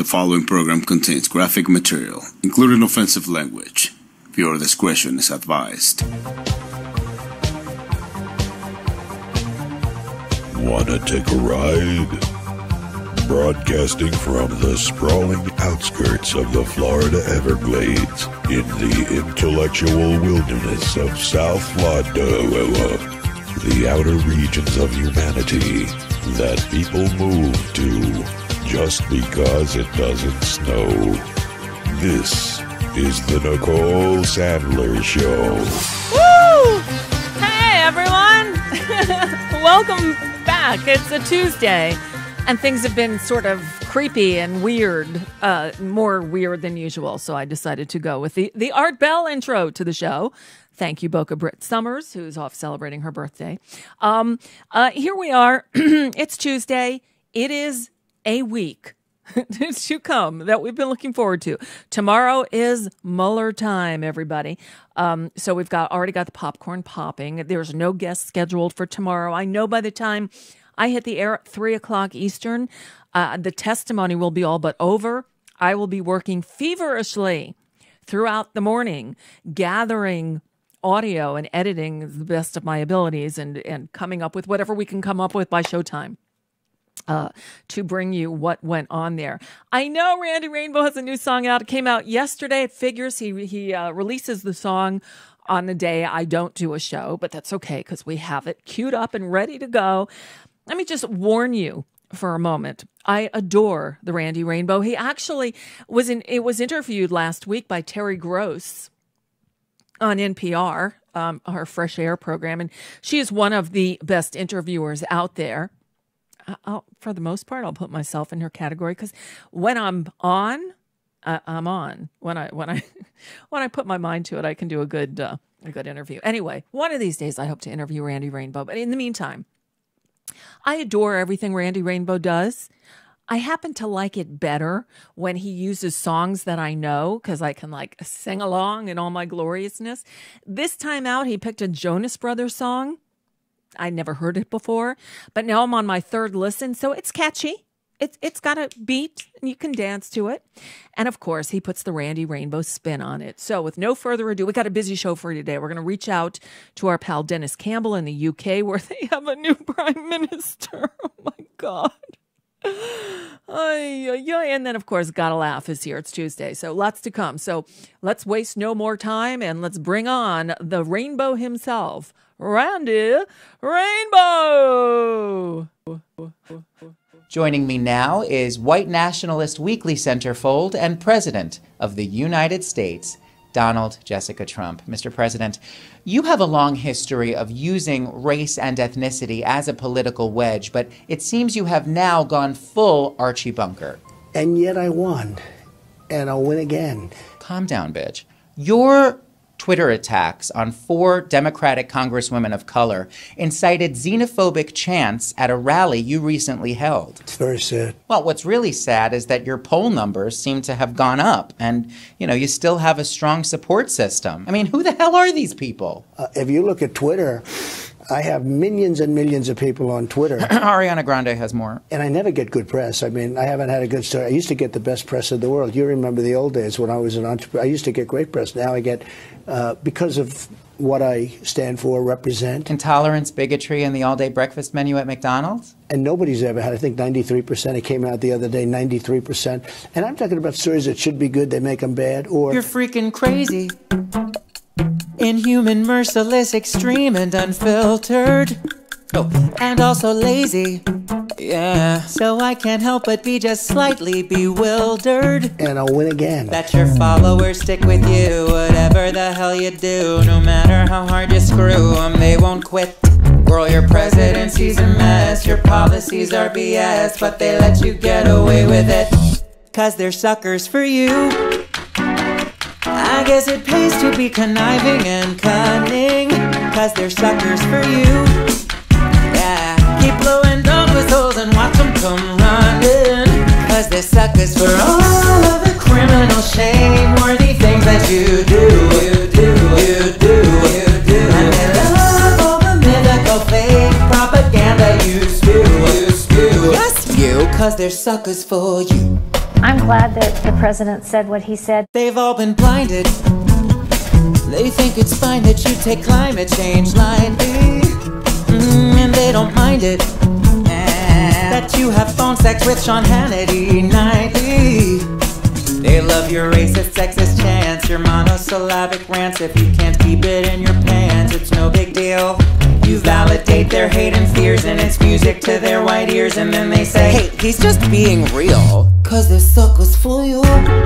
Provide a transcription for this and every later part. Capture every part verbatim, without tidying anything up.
The following program contains graphic material, including offensive language. Viewer discretion is advised. Wanna take a ride? Broadcasting from the sprawling outskirts of the Florida Everglades in the intellectual wilderness of South Florida, the outer regions of humanity that people move to just because it doesn't snow. This is the Nicole Sandler Show. Woo! Hey, everyone! Welcome back. It's a Tuesday, and things have been sort of creepy and weird, uh, more weird than usual, so I decided to go with the, the Art Bell intro to the show. Thank you, Boca Britt Summers, who's off celebrating her birthday. Um, uh, here we are. It's Tuesday. It is a week to come that we've been looking forward to. Tomorrow is Mueller time, everybody. Um, so we've got already got the popcorn popping. There's no guest scheduled for tomorrow. I know by the time I hit the air at three o'clock Eastern, uh, the testimony will be all but over. I will be working feverishly throughout the morning, gathering audio and editing the best of my abilities and, and coming up with whatever we can come up with by showtime. Uh, to bring you what went on there. I know Randy Rainbow has a new song out. It came out yesterday. It figures he he uh, releases the song on the day I don't do a show, but that's okay because we have it queued up and ready to go. Let me just warn you for a moment. I adore the Randy Rainbow. He actually was in. It was interviewed last week by Terry Gross on N P R, um, our Fresh Air program, and she is one of the best interviewers out there. I'll, for the most part, I'll put myself in her category because when I'm on, uh, I'm on. When I when I when I put my mind to it, I can do a good uh, a good interview. Anyway, one of these days, I hope to interview Randy Rainbow. But in the meantime, I adore everything Randy Rainbow does. I happen to like it better when he uses songs that I know because I can like sing along in all my gloriousness. This time out, he picked a Jonas Brothers song. I never heard it before, but now I'm on my third listen, so it's catchy. It's it's got a beat, and you can dance to it. And of course, he puts the Randy Rainbow spin on it. So with no further ado, we got a busy show for you today. We're going to reach out to our pal Denis Campbell in the U K, where they have a new prime minister. Oh my God. Ay, ay, ay. And then, of course, Gotta Laugh is here. It's Tuesday, so lots to come. So let's waste no more time, and let's bring on the Rainbow himself, Randy Rainbow. Joining me now is White Nationalist Weekly Centerfold and President of the United States, Donald Jessica Trump. Mister President, you have a long history of using race and ethnicity as a political wedge, but it seems you have now gone full Archie Bunker. And yet I won, and I'll win again. Calm down, bitch. Your Twitter attacks on four Democratic congresswomen of color incited xenophobic chants at a rally you recently held. It's very sad. Well, what's really sad is that your poll numbers seem to have gone up and, you know, you still have a strong support system. I mean, who the hell are these people? Uh, if you look at Twitter, I have millions and millions of people on Twitter. Ariana Grande has more. And I never get good press. I mean, I haven't had a good story. I used to get the best press in the world. You remember the old days when I was an entrepreneur. I used to get great press. Now I get, uh, because of what I stand for, represent. Intolerance, bigotry, and the all-day breakfast menu at McDonald's? And nobody's ever had, I think, ninety-three percent. It came out the other day, ninety-three percent. And I'm talking about stories that should be good, they make them bad, or... You're freaking crazy. Inhuman, merciless, extreme, and unfiltered. Oh, and also lazy. Yeah. So I can't help but be just slightly bewildered. And I'll win again. That your followers stick with you, whatever the hell you do. No matter how hard you screw them, they won't quit. Girl, your presidency's a mess, your policies are B S, but they let you get away with it. Cause they're suckers for you. I guess it pays to be conniving and cunning, cause they're suckers for you. Yeah, keep blowing dog whistles and watch them come running, cause they're suckers for all of the criminal shame-worthy things that you do. You do, you do, you do. And they love all the mythical fake propaganda you spew. You spew. Yes, you, cause they're suckers for you. I'm glad that the president said what he said. They've all been blinded. They think it's fine that you take climate change lightly, mm, and they don't mind it that you have phone sex with Sean Hannity nightly. They love your racist, sexist chants, your monosyllabic rants. If you can't keep it in your pants, it's no big deal. You validate their hate and fears, and it's music to their white ears. And then they say, hey, he's just being real, cause this sucker's for you.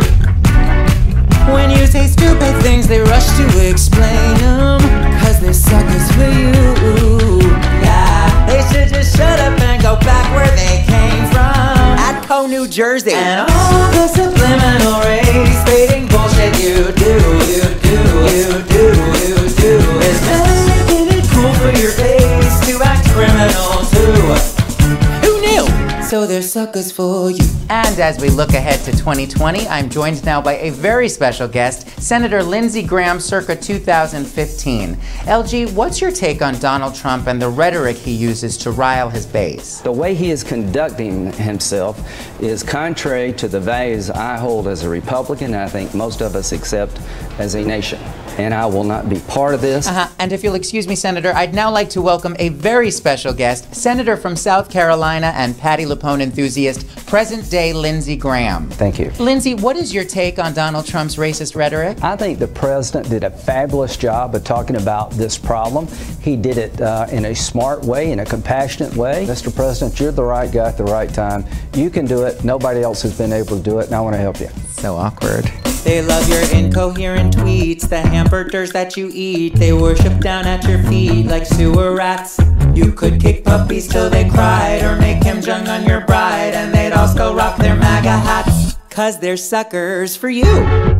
When you say stupid things, they rush to explain them, cause this sucker's for you. Yeah, they should just shut up and go back where they came from, Atco, New Jersey. And all the subliminal race baiting bullshit you do, you do, you do, you do is making it cool for your face to act criminal too. Who knew? So they're suckers for you. And as we look ahead to twenty twenty, I'm joined now by a very special guest, Senator Lindsey Graham, circa two thousand fifteen. L G, what's your take on Donald Trump and the rhetoric he uses to rile his base? The way he is conducting himself is contrary to the values I hold as a Republican, and I think most of us accept as a nation. And I will not be part of this. Uh-huh. And if you'll excuse me, Senator, I'd now like to welcome a very special guest, Senator from South Carolina and Patti LuPone enthusiast, present-day Lindsey Graham. Thank you. Lindsey, what is your take on Donald Trump's racist rhetoric? I think the president did a fabulous job of talking about this problem. He did it uh, in a smart way, in a compassionate way. Mister President, you're the right guy at the right time. You can do it. Nobody else has been able to do it, and I want to help you. So awkward. They love your incoherent tweets, the hamburgers that you eat. They worship down at your feet like sewer rats. You could kick puppies till they cried, or make Kim Jong on your bride, and they'd all still rock their MAGA hats, cause they're suckers for you.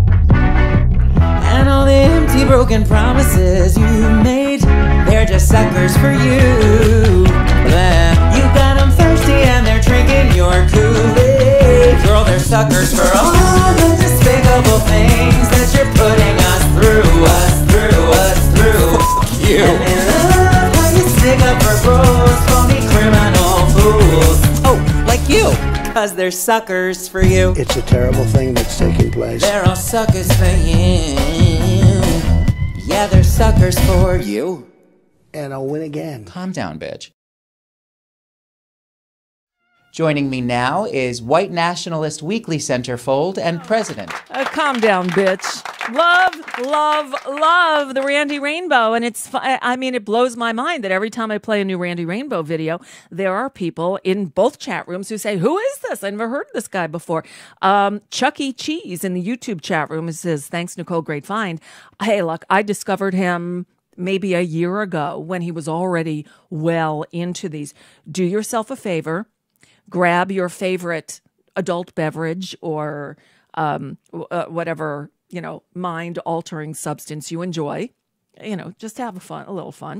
And all the empty broken promises you made, they're just suckers for you. Blah. You got them thirsty and they're drinking your Kool-Aid. Girl, they're suckers for all the despicable things that you're putting us through, us through, us through. Fuck you. And they love how you stick up for bros, phony criminal fools. Oh, like you, cause they're suckers for you. It's a terrible thing that's taking place. They're all suckers for you. Yeah, they're suckers for you. And I'll win again. Calm down, bitch. Joining me now is White Nationalist Weekly centerfold and president. Uh, calm down, bitch. Love, love, love the Randy Rainbow. And it's, I mean, it blows my mind that every time I play a new Randy Rainbow video, there are people in both chat rooms who say, who is this? I've never heard of this guy before. Um, Chuck E. Cheese in the YouTube chat room says, thanks, Nicole, great find. Hey, look, I discovered him maybe a year ago when he was already well into these. Do yourself a favor. Grab your favorite adult beverage or um, uh, whatever, you know, mind-altering substance you enjoy. You know, just have a fun, a little fun.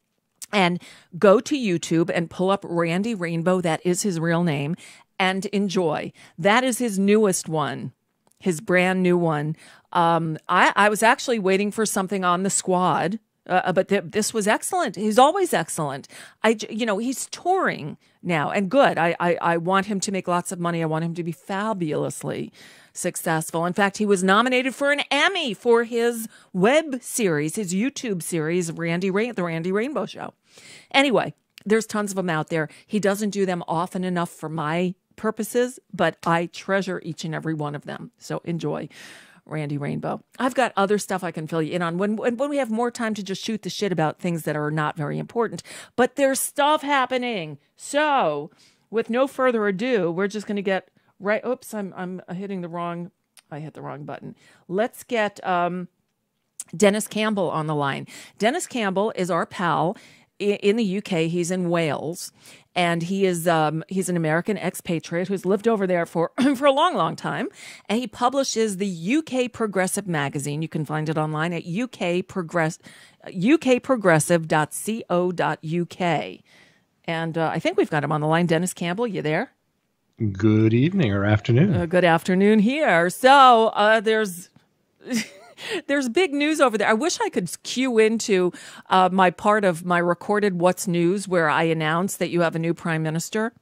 And go to YouTube and pull up Randy Rainbow, that is his real name, and enjoy. That is his newest one, his brand new one. Um, I, I was actually waiting for something on the squad. Uh, but th- this was excellent. He's always excellent. I, you know, he's touring now, and good. I, I, I want him to make lots of money. I want him to be fabulously successful. In fact, he was nominated for an Emmy for his web series, his YouTube series, Randy Rain, The Randy Rainbow Show. Anyway, there's tons of them out there. He doesn't do them often enough for my purposes, but I treasure each and every one of them. So enjoy Randy Rainbow. I've got other stuff I can fill you in on when, when when we have more time to just shoot the shit about things that are not very important. But there's stuff happening. So, with no further ado, we're just going to get right. Oops, I'm I'm hitting the wrong. I hit the wrong button. Let's get um, Denis Campbell on the line. Denis Campbell is our pal in the U K. He's in Wales. And he is um, he's an American expatriate who's lived over there for, for a long, long time. And he publishes the U K Progressive magazine. You can find it online at U K Progress, U K progressive dot co dot U K. And uh, I think we've got him on the line. Denis Campbell, you there? Good evening or afternoon. Uh, good afternoon here. So uh, there's... There's big news over there. I wish I could cue into uh, my part of my recorded What's News where I announce that you have a new prime minister.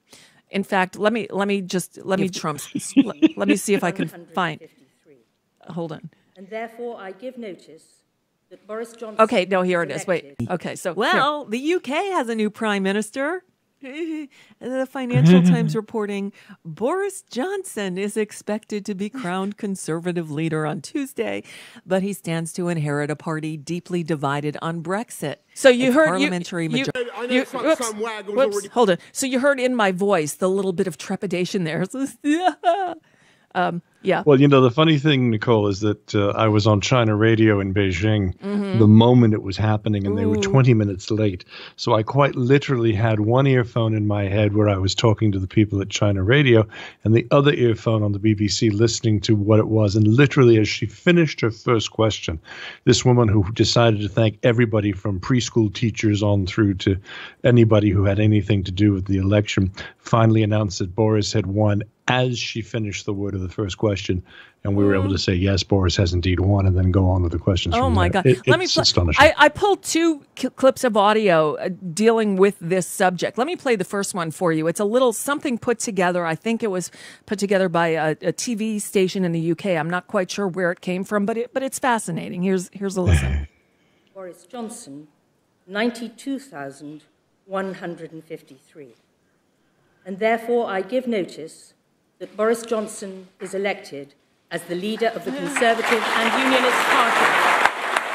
In fact, let me let me just let me Trump's. let, let me see if I can find. Hold on. And therefore, I give notice that Boris Johnson. Okay, no, here it is. Wait. Okay, so well, here. The U K has a new prime minister. The Financial Times reporting Boris Johnson is expected to be crowned conservative leader on Tuesday, but he stands to inherit a party deeply divided on Brexit. So you it's heard parliamentary you, you, majority. I know you, some, whoops, some waggles whoops, already. Hold on. So you heard in my voice the little bit of trepidation there. um, yeah. Well, you know, the funny thing, Nicole, is that uh, I was on China radio in Beijing mm-hmm. the moment it was happening, and Ooh. They were twenty minutes late. So I quite literally had one earphone in my head where I was talking to the people at China radio and the other earphone on the B B C listening to what it was. And literally, as she finished her first question, this woman who decided to thank everybody from preschool teachers on through to anybody who had anything to do with the election finally announced that Boris had won as she finished the word of the first question, and we were able to say, yes, Boris has indeed won, and then go on with the questions. Oh, from my there. God. It, Let it's me astonishing. I, I pulled two c- clips of audio uh, dealing with this subject. Let me play the first one for you. It's a little something put together. I think it was put together by a, a T V station in the U K. I'm not quite sure where it came from, but it, but it's fascinating. Here's, here's a listen. Boris Johnson, ninety-two thousand one hundred fifty-three. And therefore, I give notice that Boris Johnson is elected as the leader of the Conservative and Unionist Party.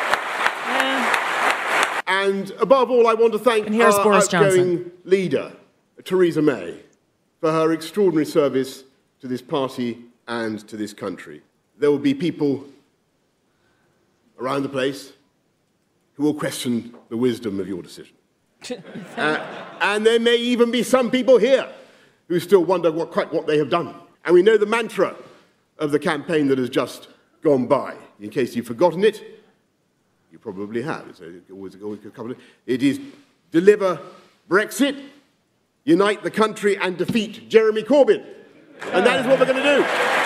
And above all, I want to thank our Boris outgoing Johnson. leader, Theresa May, for her extraordinary service to this party and to this country. There will be people around the place who will question the wisdom of your decision. uh, and there may even be some people here who still wonder what, quite what they have done. And we know the mantra of the campaign that has just gone by. In case you've forgotten it, you probably have. It's always, always a couple of, it is deliver Brexit, unite the country, and defeat Jeremy Corbyn. And that is what we're going to do.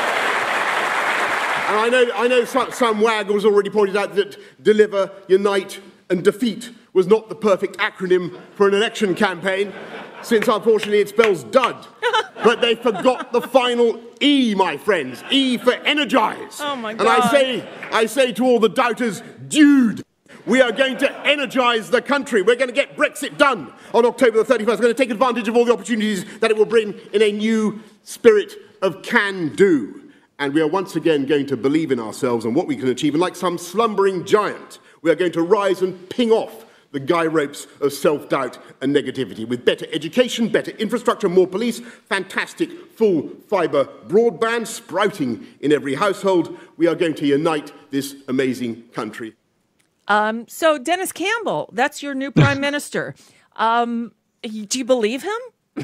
And I know, I know some, some waggles already pointed out that deliver, unite, and defeat was not the perfect acronym for an election campaign, since unfortunately it spells dud. But they forgot the final E, my friends. E for energize. Oh my God. And I say, I say to all the doubters, dude, we are going to energize the country. We're going to get Brexit done on October the thirty-first. We're going to take advantage of all the opportunities that it will bring in a new spirit of can-do. And we are once again going to believe in ourselves and what we can achieve. And like some slumbering giant, we are going to rise and ping off the guy ropes of self-doubt and negativity. With better education, better infrastructure, more police, fantastic full-fibre broadband sprouting in every household, we are going to unite this amazing country. Um, so, Denis Campbell, that's your new prime minister. Um, do you believe him?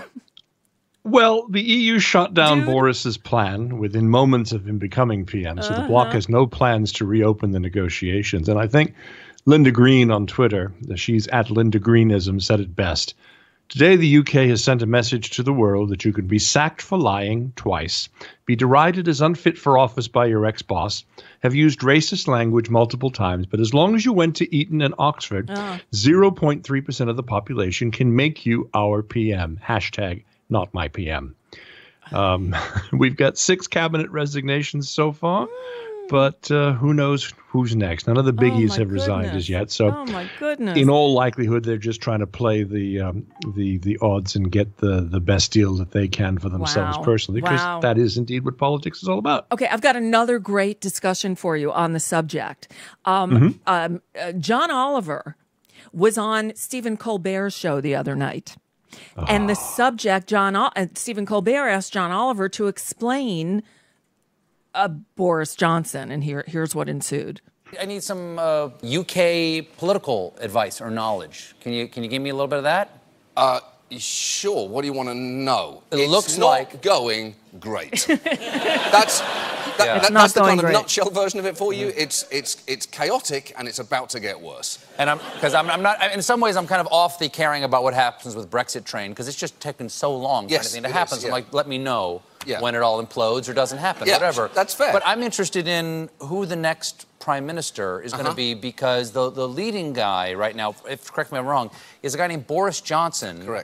Well, the E U shot down Dude. Boris's plan within moments of him becoming P M, so Uh-huh. the bloc has no plans to reopen the negotiations. And I think Linda Green on Twitter, she's at Linda Greenism, said it best. Today, the U K has sent a message to the world that you can be sacked for lying twice, be derided as unfit for office by your ex-boss, have used racist language multiple times, but as long as you went to Eton and Oxford, Oh. zero point three percent of the population can make you our P M. Hashtag not my P M. Um, we've got six cabinet resignations so far, but uh, who knows who's next? None of the biggies my have resigned goodness. as yet. So, Oh, my goodness. in all likelihood, they're just trying to play the um, the the odds and get the the best deal that they can for themselves Wow. personally, because Wow. that is indeed what politics is all about. Okay, I've got another great discussion for you on the subject. Um, Mhm. um, uh, John Oliver was on Stephen Colbert's show the other night. And the subject, John, o- uh, Stephen Colbert asked John Oliver to explain uh, Boris Johnson, and here, here's what ensued. I need some uh, U K political advice or knowledge. Can you can you give me a little bit of that? Uh, sure. What do you want to know? It it's looks not like- going great. that's that, Yeah. that- It's not that's the going kind of great. nutshell version of it for you. It's it's it's chaotic and it's about to get worse. And I'm because I'm, I'm not. In some ways, I'm kind of off the caring about what happens with Brexit train because it's just taken so long for Yes, anything to it happen. is, So I'm yeah. like, let me know Yeah. when it all implodes or doesn't happen, Yeah, whatever. that's fair. But I'm interested in who the next prime minister is going to Uh-huh. be because the the leading guy right now, if correct me if I'm wrong, is a guy named Boris Johnson. Correct.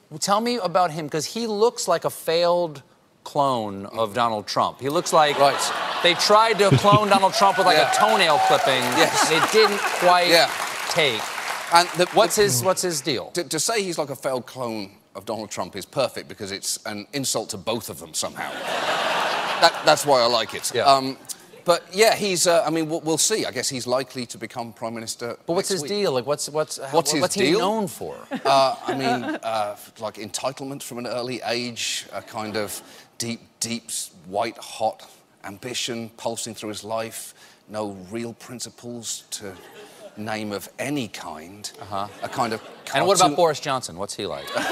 tell me about him, because he looks like a failed clone of Donald Trump. He looks like right. they tried to clone Donald Trump with like yeah. a toenail clipping, yes. and it didn't quite yeah. take. And the, what's the, his what's his deal? To, to say he's like a failed clone of Donald Trump is perfect because it's an insult to both of them somehow. that, that's why I like it. Yeah. Um, but yeah, he's. Uh, I mean, we'll, we'll see. I guess he's likely to become prime minister. But what's his week. deal? Like, what's what's what's how, his what's deal? he known for? Uh, I mean, uh, like entitlement from an early age, a kind of deep, deep, white hot ambition pulsing through his life. No real principles to name of any kind. Uh-huh. A kind of cartoon. And what about Boris Johnson? What's he like? um,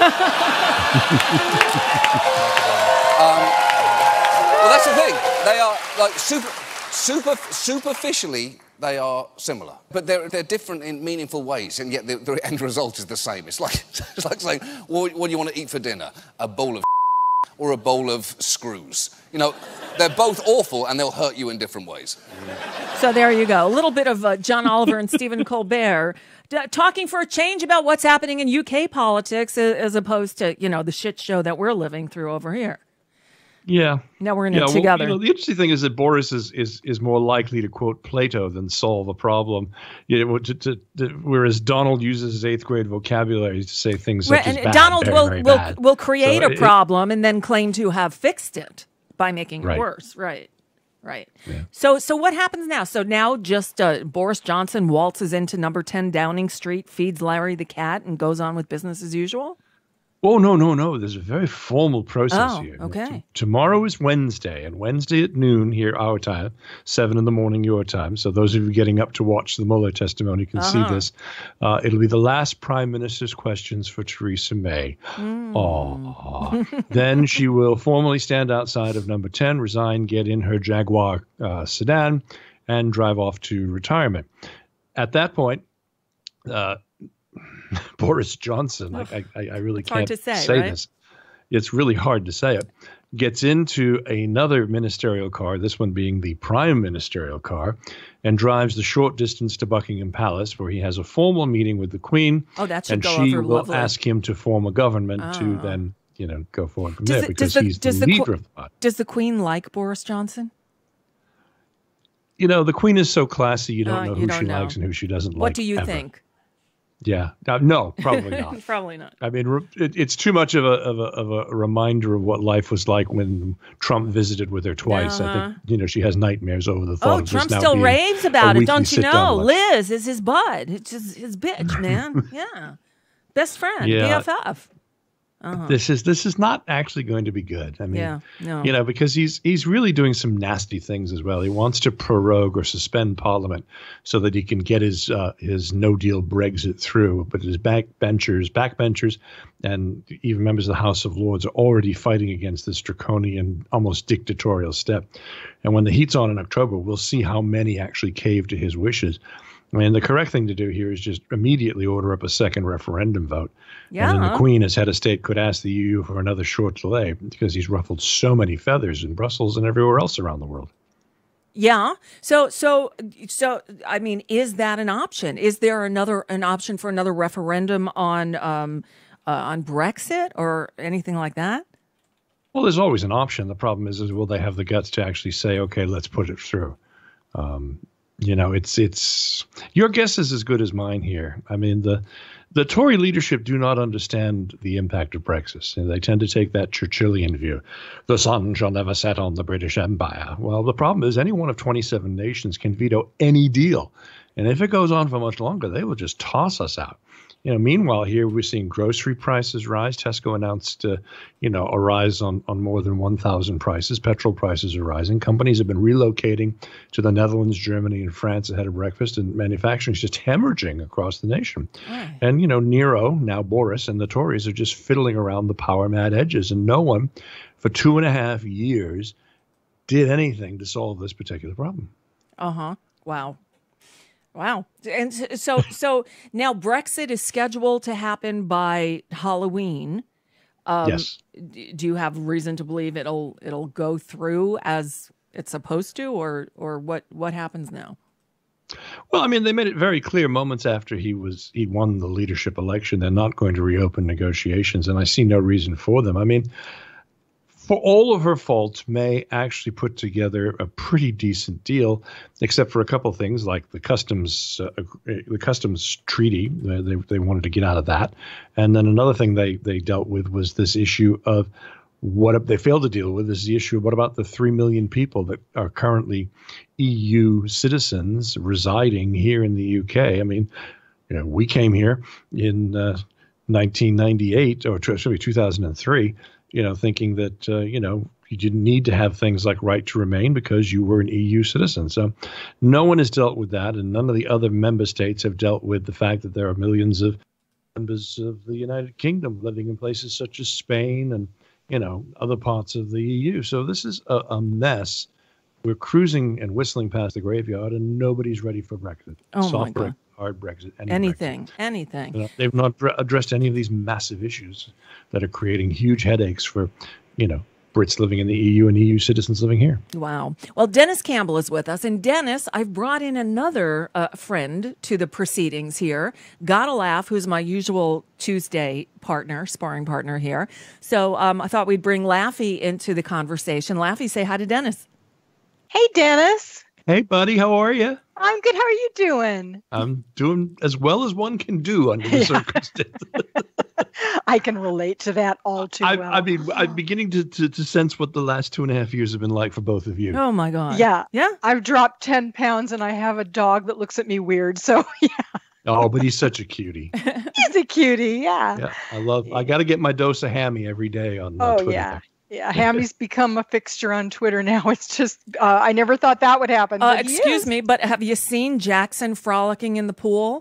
well, that's the thing. They are like super, super, superficially. They are similar, but they're they're different in meaningful ways, and yet the, the end result is the same. It's like it's like saying, well, what do you want to eat for dinner? A bowl of or a bowl of screws. You know, they're both awful, and they'll hurt you in different ways. So there you go. A little bit of uh, John Oliver and Stephen Colbert d- talking for a change about what's happening in U K politics as, as opposed to, you know, the shit show that we're living through over here. Yeah. Now we're in yeah, it well, together. You know, the interesting thing is that Boris is is is more likely to quote Plato than solve a problem. You know, to, to, to, whereas Donald uses his eighth grade vocabulary to say things such right, as and bad, Donald very, will very will bad. will create So a it- problem and then claim to have fixed it by making it Right. worse. Right. Right. Yeah. So so what happens now? So now just uh, Boris Johnson waltzes into number ten Downing Street, feeds Larry the cat, and goes on with business as usual? Oh, no, no, no. There's a very formal process Oh, here. okay. T- tomorrow is Wednesday, and Wednesday at noon here, our time, seven in the morning, your time. So those of you getting up to watch the Mueller testimony can Uh-huh. see this. Uh, it'll be the last prime minister's questions for Theresa May. Mm. Aw. Then she will formally stand outside of number ten, resign, get in her Jaguar uh, sedan, and drive off to retirement. At that point, uh, Boris Johnson, I, I, I really It's hard can't to say, right? this. It's really hard to say it. Gets into another ministerial car, this one being the prime ministerial car, and drives the short distance to Buckingham Palace, where he has a formal meeting with the Queen. Oh, that should and go she over will lovely. ask him to form a government to Ah. then, you know, go forward from Does there the- because does the- he's the does the leader Qu- of the party. Does the Queen like Boris Johnson? You know, the Queen is so classy, you don't Uh, know you who don't she know. likes and who she doesn't like. What do you ever. think? Yeah, uh, no, probably not. Probably not. I mean, re- it, it's too much of a, of a of a reminder of what life was like when Trump visited with her twice. I Uh-huh. think you know she has nightmares over the thought Oh, of this Trump now still being raves a about it, weekly don't you sit-down know? lunch. Liz is his bud. It's his, his bitch, man. Yeah. Best friend, Yeah. B F F. Uh-huh. This is this is not actually going to be good. I mean, Yeah, no. you know, because he's he's really doing some nasty things as well. He wants to prorogue or suspend Parliament so that he can get his uh, his No Deal Brexit through. But his backbenchers, backbenchers, and even members of the House of Lords are already fighting against this draconian, almost dictatorial step. And when the heat's on in October, we'll see how many actually cave to his wishes. I mean, the correct thing to do here is just immediately order up a second referendum vote. Yeah. And then the Queen, as head of state, could ask the E U for another short delay because he's ruffled so many feathers in Brussels and everywhere else around the world. Yeah. So, so, so, I mean, is that an option? Is there another an option for another referendum on um, uh, on Brexit or anything like that? Well, there's always an option. The problem is, is will they have the guts to actually say, okay, let's put it through? Um, you know, it's it's your guess is as good as mine here. I mean, the the Tory leadership do not understand the impact of Brexit. And they tend to take that Churchillian view. The sun shall never set on the British Empire. Well, the problem is any one of twenty-seven nations can veto any deal. And if it goes on for much longer, they will just toss us out. You know, meanwhile, here we're seeing grocery prices rise. Tesco announced, uh, you know, a rise on, on more than one thousand prices. Petrol prices are rising. Companies have been relocating to the Netherlands, Germany, and France ahead of breakfast, and manufacturing is just hemorrhaging across the nation. Right. And, you know, Nero, now Boris, and the Tories are just fiddling around the power mad edges. And no one for two and a half years did anything to solve this particular problem. Uh-huh. Wow. Wow. And so so now Brexit is scheduled to happen by Halloween. Um, yes. d- Do you have reason to believe it'll it'll go through as it's supposed to, or or what what happens now? Well, I mean, they made it very clear moments after he was he won the leadership election, they're not going to reopen negotiations, and I see no reason for them. I mean, for all of her faults, May actually put together a pretty decent deal, except for a couple of things like the customs uh, the customs treaty. Uh, they they wanted to get out of that, and then another thing they they dealt with was this issue of what they failed to deal with is the issue of what about the three million people that are currently E U citizens residing here in the U K. I mean, you know, we came here in uh, nineteen ninety-eight, or sorry, two thousand three, you know, thinking that, uh, you know, you didn't need to have things like right to remain because you were an E U citizen. So no one has dealt with that, and none of the other member states have dealt with the fact that there are millions of members of the United Kingdom living in places such as Spain and, you know, other parts of the E U. So this is a, a mess. We're cruising and whistling past the graveyard, and nobody's ready for Brexit. Oh, Soft my God. Brexit, hard Brexit, any Anything, Brexit. anything. You know, they've not addressed any of these massive issues that are creating huge headaches for, you know, Brits living in the E U and E U citizens living here. Wow. Well, Denis Campbell is with us. And Dennis, I've brought in another uh, friend to the proceedings here. Gotta Laugh, who's my usual Tuesday partner, sparring partner here. So um, I thought we'd bring Laffy into the conversation. Laffy, say hi to Dennis. Hey, Dennis. Hey, buddy, how are you? I'm good. How are you doing? I'm doing as well as one can do under the Yeah. circumstances. I can relate to that all too I, well. I mean, I'm beginning to, to, to sense what the last two and a half years have been like for both of you. Oh, my God. Yeah. Yeah. I've dropped ten pounds and I have a dog that looks at me weird. So, yeah. Oh, but he's such a cutie. He's a cutie. Yeah. Yeah, I love. I got to get my dose of Hammy every day on uh, Oh, Twitter. yeah. Yeah. Hammy's become a fixture on Twitter now. It's just, uh, I never thought that would happen. Uh, but he excuse is. me, but have you seen Jackson frolicking in the pool?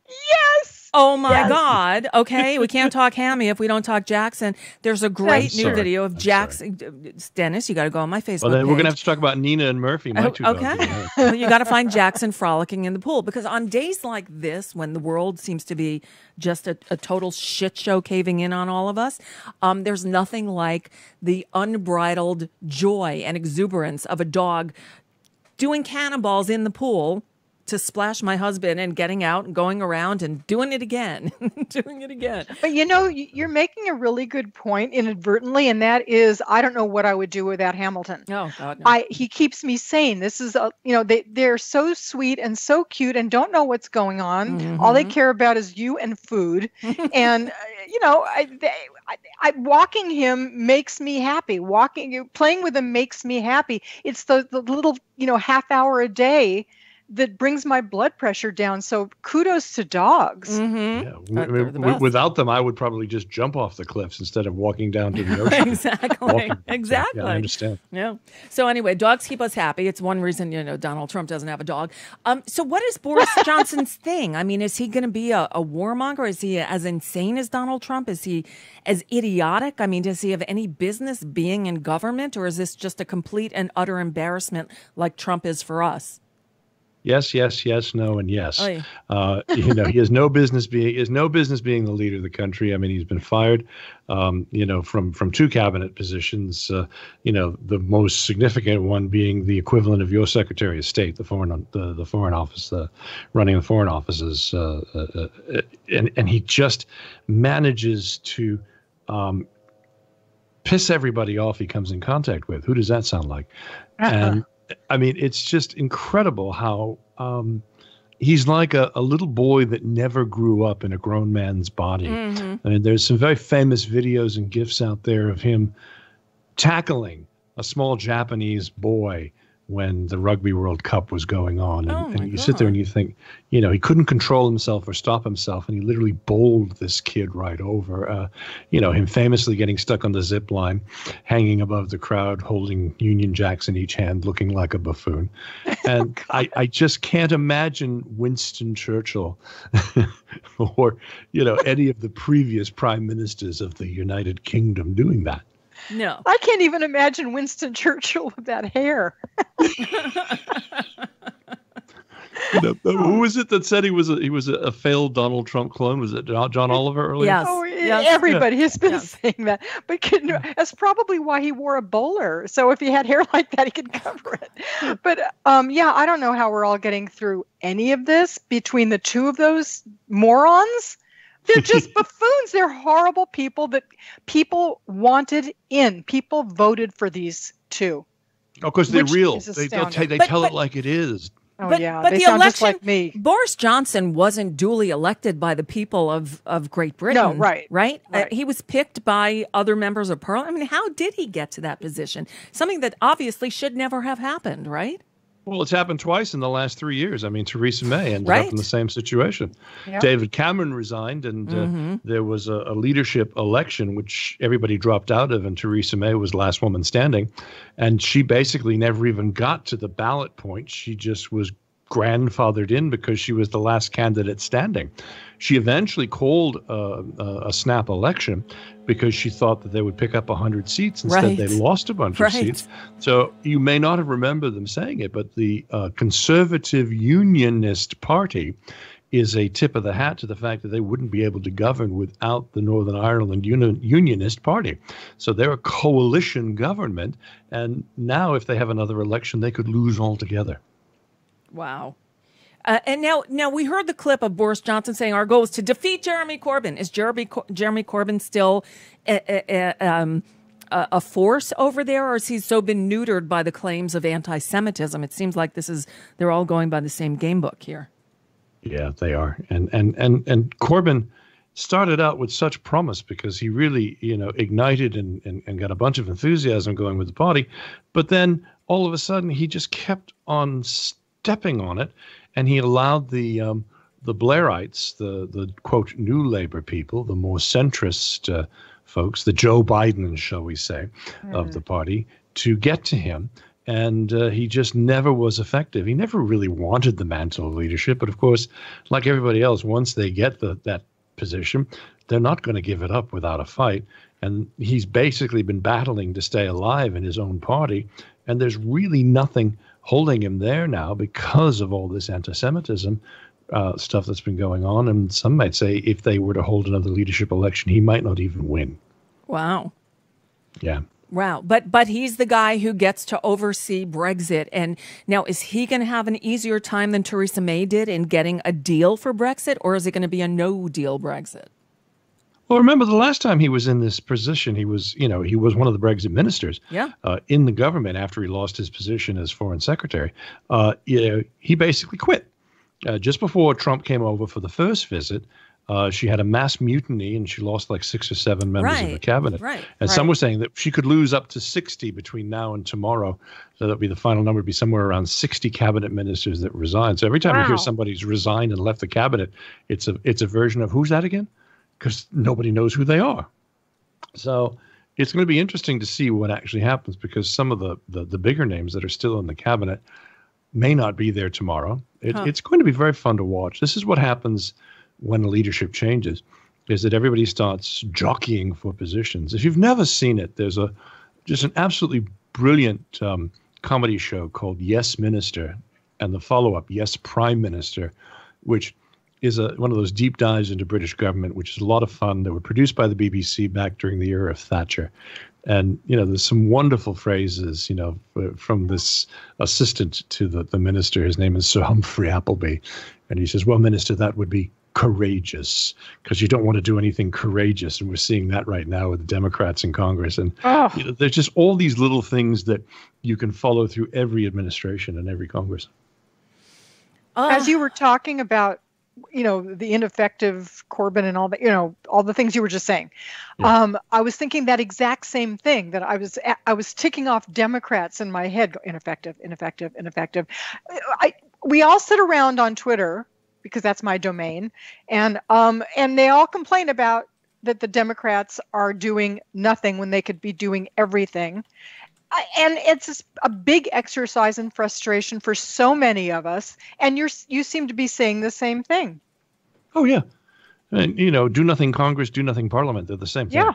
Yes. Oh, my Yes. God. Okay, we can't talk Hammy if we don't talk Jackson. There's a great I'm new sorry. video of I'm Jackson. Dennis, you got to go on my Facebook Well, then page. we're gonna have to talk about Nina and Murphy, my Oh, two dogs. okay. Well, you got to find Jackson frolicking in the pool, because on days like this, when the world seems to be just a, a total shit show caving in on all of us, um, there's nothing like the unbridled joy and exuberance of a dog doing cannonballs in the pool to splash my husband and getting out and going around and doing it again, doing it again. But you know, y- you're making a really good point inadvertently, and that is, I don't know what I would do without Hamilton. Oh God, no. I he keeps me sane. This is a, you know, they they're so sweet and so cute and don't know what's going on. All they care about is you and food, and uh, you know, I, they, I, I walking him makes me happy. Walking, playing with him makes me happy. It's the the little, you know, half hour a day that brings my blood pressure down. So kudos to dogs. Mm-hmm. Yeah, w- w- w- without them, I would probably just jump off the cliffs instead of walking down to the ocean. Exactly. Walking. Exactly. Yeah, I understand. Yeah. So anyway, dogs keep us happy. It's one reason, you know, Donald Trump doesn't have a dog. Um. So what is Boris Johnson's thing? I mean, is he going to be a, a warmonger? Is he as insane as Donald Trump? Is he as idiotic? I mean, does he have any business being in government, or is this just a complete and utter embarrassment like Trump is for us? Yes, yes, yes, no, and yes. Oy. Uh, you know, he has no business being he has no business being the leader of the country. I mean, he's been fired, um, you know, from from two cabinet positions. Uh, you know, the most significant one being the equivalent of your Secretary of State, the foreign the, the foreign office, uh, running the foreign offices, uh, uh, uh, and and he just manages to um, piss everybody off he comes in contact with. Who does that sound like? And I mean, it's just incredible how um, he's like a, a little boy that never grew up in a grown man's body. Mm-hmm. I mean, there's some very famous videos and GIFs out there of him tackling a small Japanese boy when the Rugby World Cup was going on. And, Oh, my and you sit there and you think, you know, he couldn't control himself or stop himself, and he literally bowled this kid right over. Uh, you know, him famously getting stuck on the zip line, hanging above the crowd, holding Union Jacks in each hand, looking like a buffoon. And I, I just can't imagine Winston Churchill or, you know, any of the previous prime ministers of the United Kingdom doing that. No. I can't even imagine Winston Churchill with that hair. No, no, who was it that said he was a, he was a, a failed Donald Trump clone? Was it John Oliver earlier? Yes. Oh, yes. Everybody has been yes. saying that. But can, that's probably why he wore a bowler. So if he had hair like that, he could cover it. But um, yeah, I don't know how we're all getting through any of this between the two of those morons. They're just buffoons. They're horrible people that people wanted in. People voted for these two. Of course, they're Which real. is They, they'll astounding. t- they But- tell but- it like it is. Oh, but, yeah, but they the sound election, just like me. Boris Johnson wasn't duly elected by the people of, of Great Britain. No, right, Right? right. Uh, he was picked by other members of Parliament. I mean, how did he get to that position? Something that obviously should never have happened, right? Well, it's happened twice in the last three years. I mean, Theresa May ended Right. up in the same situation. Yep. David Cameron resigned, and uh, Mm-hmm. there was a, a leadership election, which everybody dropped out of, and Theresa May was the last woman standing. And she basically never even got to the ballot point. She just was grandfathered in because she was the last candidate standing. She eventually called uh, a, a snap election because she thought that they would pick up one hundred seats. Instead, Right. they lost a bunch Right. of seats. So you may not have remembered them saying it, but the uh, Conservative Unionist Party is a tip of the hat to the fact that they wouldn't be able to govern without the Northern Ireland Uni- Unionist Party. So they're a coalition government, and now if they have another election, they could lose altogether. Wow. Uh, and now, now we heard the clip of Boris Johnson saying our goal is to defeat Jeremy Corbyn. Is Jeremy Co- Jeremy Corbyn still a, a, a, um, a, a force over there, or has he so been neutered by the claims of anti-Semitism? It seems like this is they're all going by the same game book here. Yeah, they are. And and and and Corbyn started out with such promise because he really, you know, ignited and, and, and got a bunch of enthusiasm going with the party. But then all of a sudden he just kept on stepping on it, and he allowed the um, the Blairites, the the quote new Labour people, the more centrist uh, folks, the Joe Biden, shall we say, mm. of the party, to get to him. And uh, he just never was effective. He never really wanted the mantle of leadership. But of course, like everybody else, once they get the, that position, they're not going to give it up without a fight. And he's basically been battling to stay alive in his own party. And there's really nothing holding him there now because of all this anti-Semitism uh, stuff that's been going on. And some might say if they were to hold another leadership election, he might not even win. Wow. Yeah. Wow. But but he's the guy who gets to oversee Brexit. And now, is he going to have an easier time than Theresa May did in getting a deal for Brexit, or is it going to be a no-deal Brexit? Well, remember the last time he was in this position, he was, you know, he was one of the Brexit ministers yeah. uh, in the government after he lost his position as foreign secretary. Uh, you know, he basically quit. Uh, just before Trump came over for the first visit, uh, she had a mass mutiny and she lost like six or seven members right. of the cabinet. Right. And right. some were saying that she could lose up to sixty between now and tomorrow. So that would be the final number, would be somewhere around sixty cabinet ministers that resign. So every time wow. you hear somebody's resigned and left the cabinet, it's a it's a version of who's that again? Because nobody knows who they are. So it's going to be interesting to see what actually happens, because some of the, the, the bigger names that are still in the cabinet may not be there tomorrow. It, huh. It's going to be very fun to watch. This is what happens when leadership changes, is that everybody starts jockeying for positions. If you've never seen it, there's a just an absolutely brilliant um, comedy show called Yes Minister, and the follow-up, Yes Prime Minister, which is a, one of those deep dives into British government, which is a lot of fun. They were produced by the B B C back during the era of Thatcher. And, you know, there's some wonderful phrases, you know, from this assistant to the, the minister. His name is Sir Humphrey Appleby. And he says, well, Minister, that would be courageous, because you don't want to do anything courageous. And we're seeing that right now with the Democrats in Congress. And oh. you know, there's just all these little things that you can follow through every administration and every Congress. Uh. As you were talking about, you know, the ineffective Corbyn and all that, you know, all the things you were just saying. Yeah. Um, I was thinking that exact same thing, that I was, I was ticking off Democrats in my head. Ineffective, ineffective, ineffective. I, we all sit around on Twitter, because that's my domain. And, um, and they all complain about that the Democrats are doing nothing when they could be doing everything. And it's a big exercise in frustration for so many of us. And you're, you seem to be saying the same thing. Oh, yeah. And, you know, do nothing Congress, do nothing Parliament. They're the same thing. Yeah.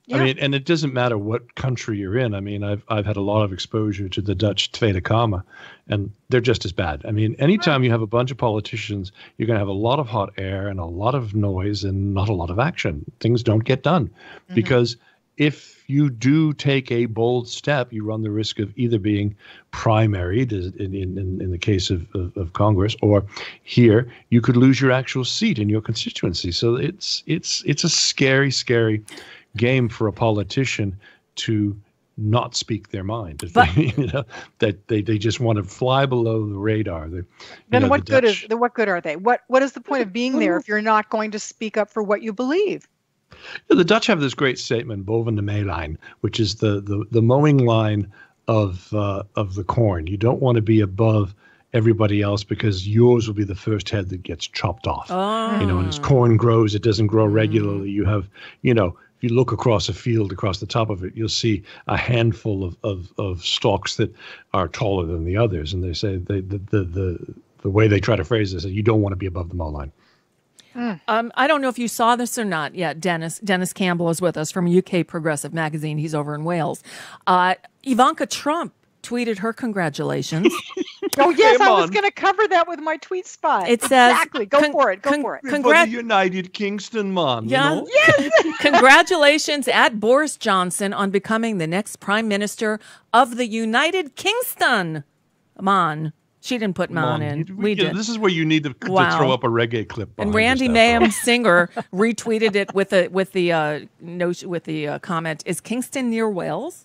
I mean, and it doesn't matter what country you're in. I mean, I've I've had a lot of exposure to the Dutch Tweede Kamer, and they're just as bad. I mean, anytime you have a bunch of politicians, you're going to have a lot of hot air and a lot of noise and not a lot of action. Things don't get done mm-hmm. because if you do take a bold step, you run the risk of either being primaried, in, in, in the case of, of, of Congress, or here, you could lose your actual seat in your constituency. So it's it's it's a scary, scary game for a politician to not speak their mind. But, they, you know, that they, they just want to fly below the radar. They, then know, what the good Dutch, is what good are they? What what is the point of being there if you're not going to speak up for what you believe? The Dutch have this great statement, boven de meelijn, which is the, the, the mowing line of uh, of the corn. You don't want to be above everybody else because yours will be the first head that gets chopped off. Oh. You know, and as corn grows, it doesn't grow regularly. You have, you know, if you look across a field, across the top of it, you'll see a handful of, of, of stalks that are taller than the others. And they say they, the, the, the, the way they try to phrase this is you don't want to be above the mow line. Um, I don't know if you saw this or not yet. Dennis Dennis Campbell is with us from U K Progressive Magazine. He's over in Wales. Uh, Ivanka Trump tweeted her congratulations. Oh, yes, I was going to cover that with my tweet spot. It says, exactly. Go con- for it. Go con- for it. Congrat- for the United Kingston, man. Yeah. You know? Yes. Congratulations at Boris Johnson on becoming the next prime minister of the United Kingston. Man. She didn't put man in. We, we yeah, did. This is where you need to, wow. to throw up a reggae clip. And Randy Mayhem Singer retweeted it with the with the uh, no, with the uh, comment: "Is Kingston near Wales?"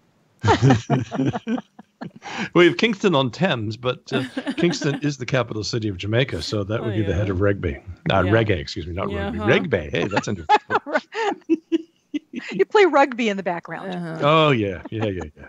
We have Kingston on Thames, but uh, Kingston is the capital city of Jamaica, so that would oh, be yeah. the head of rugby. Not yeah. reggae, excuse me, not yeah, rugby. Huh? Rugby. Hey, that's interesting. You play rugby in the background. Uh-huh. Oh yeah, yeah, yeah, yeah.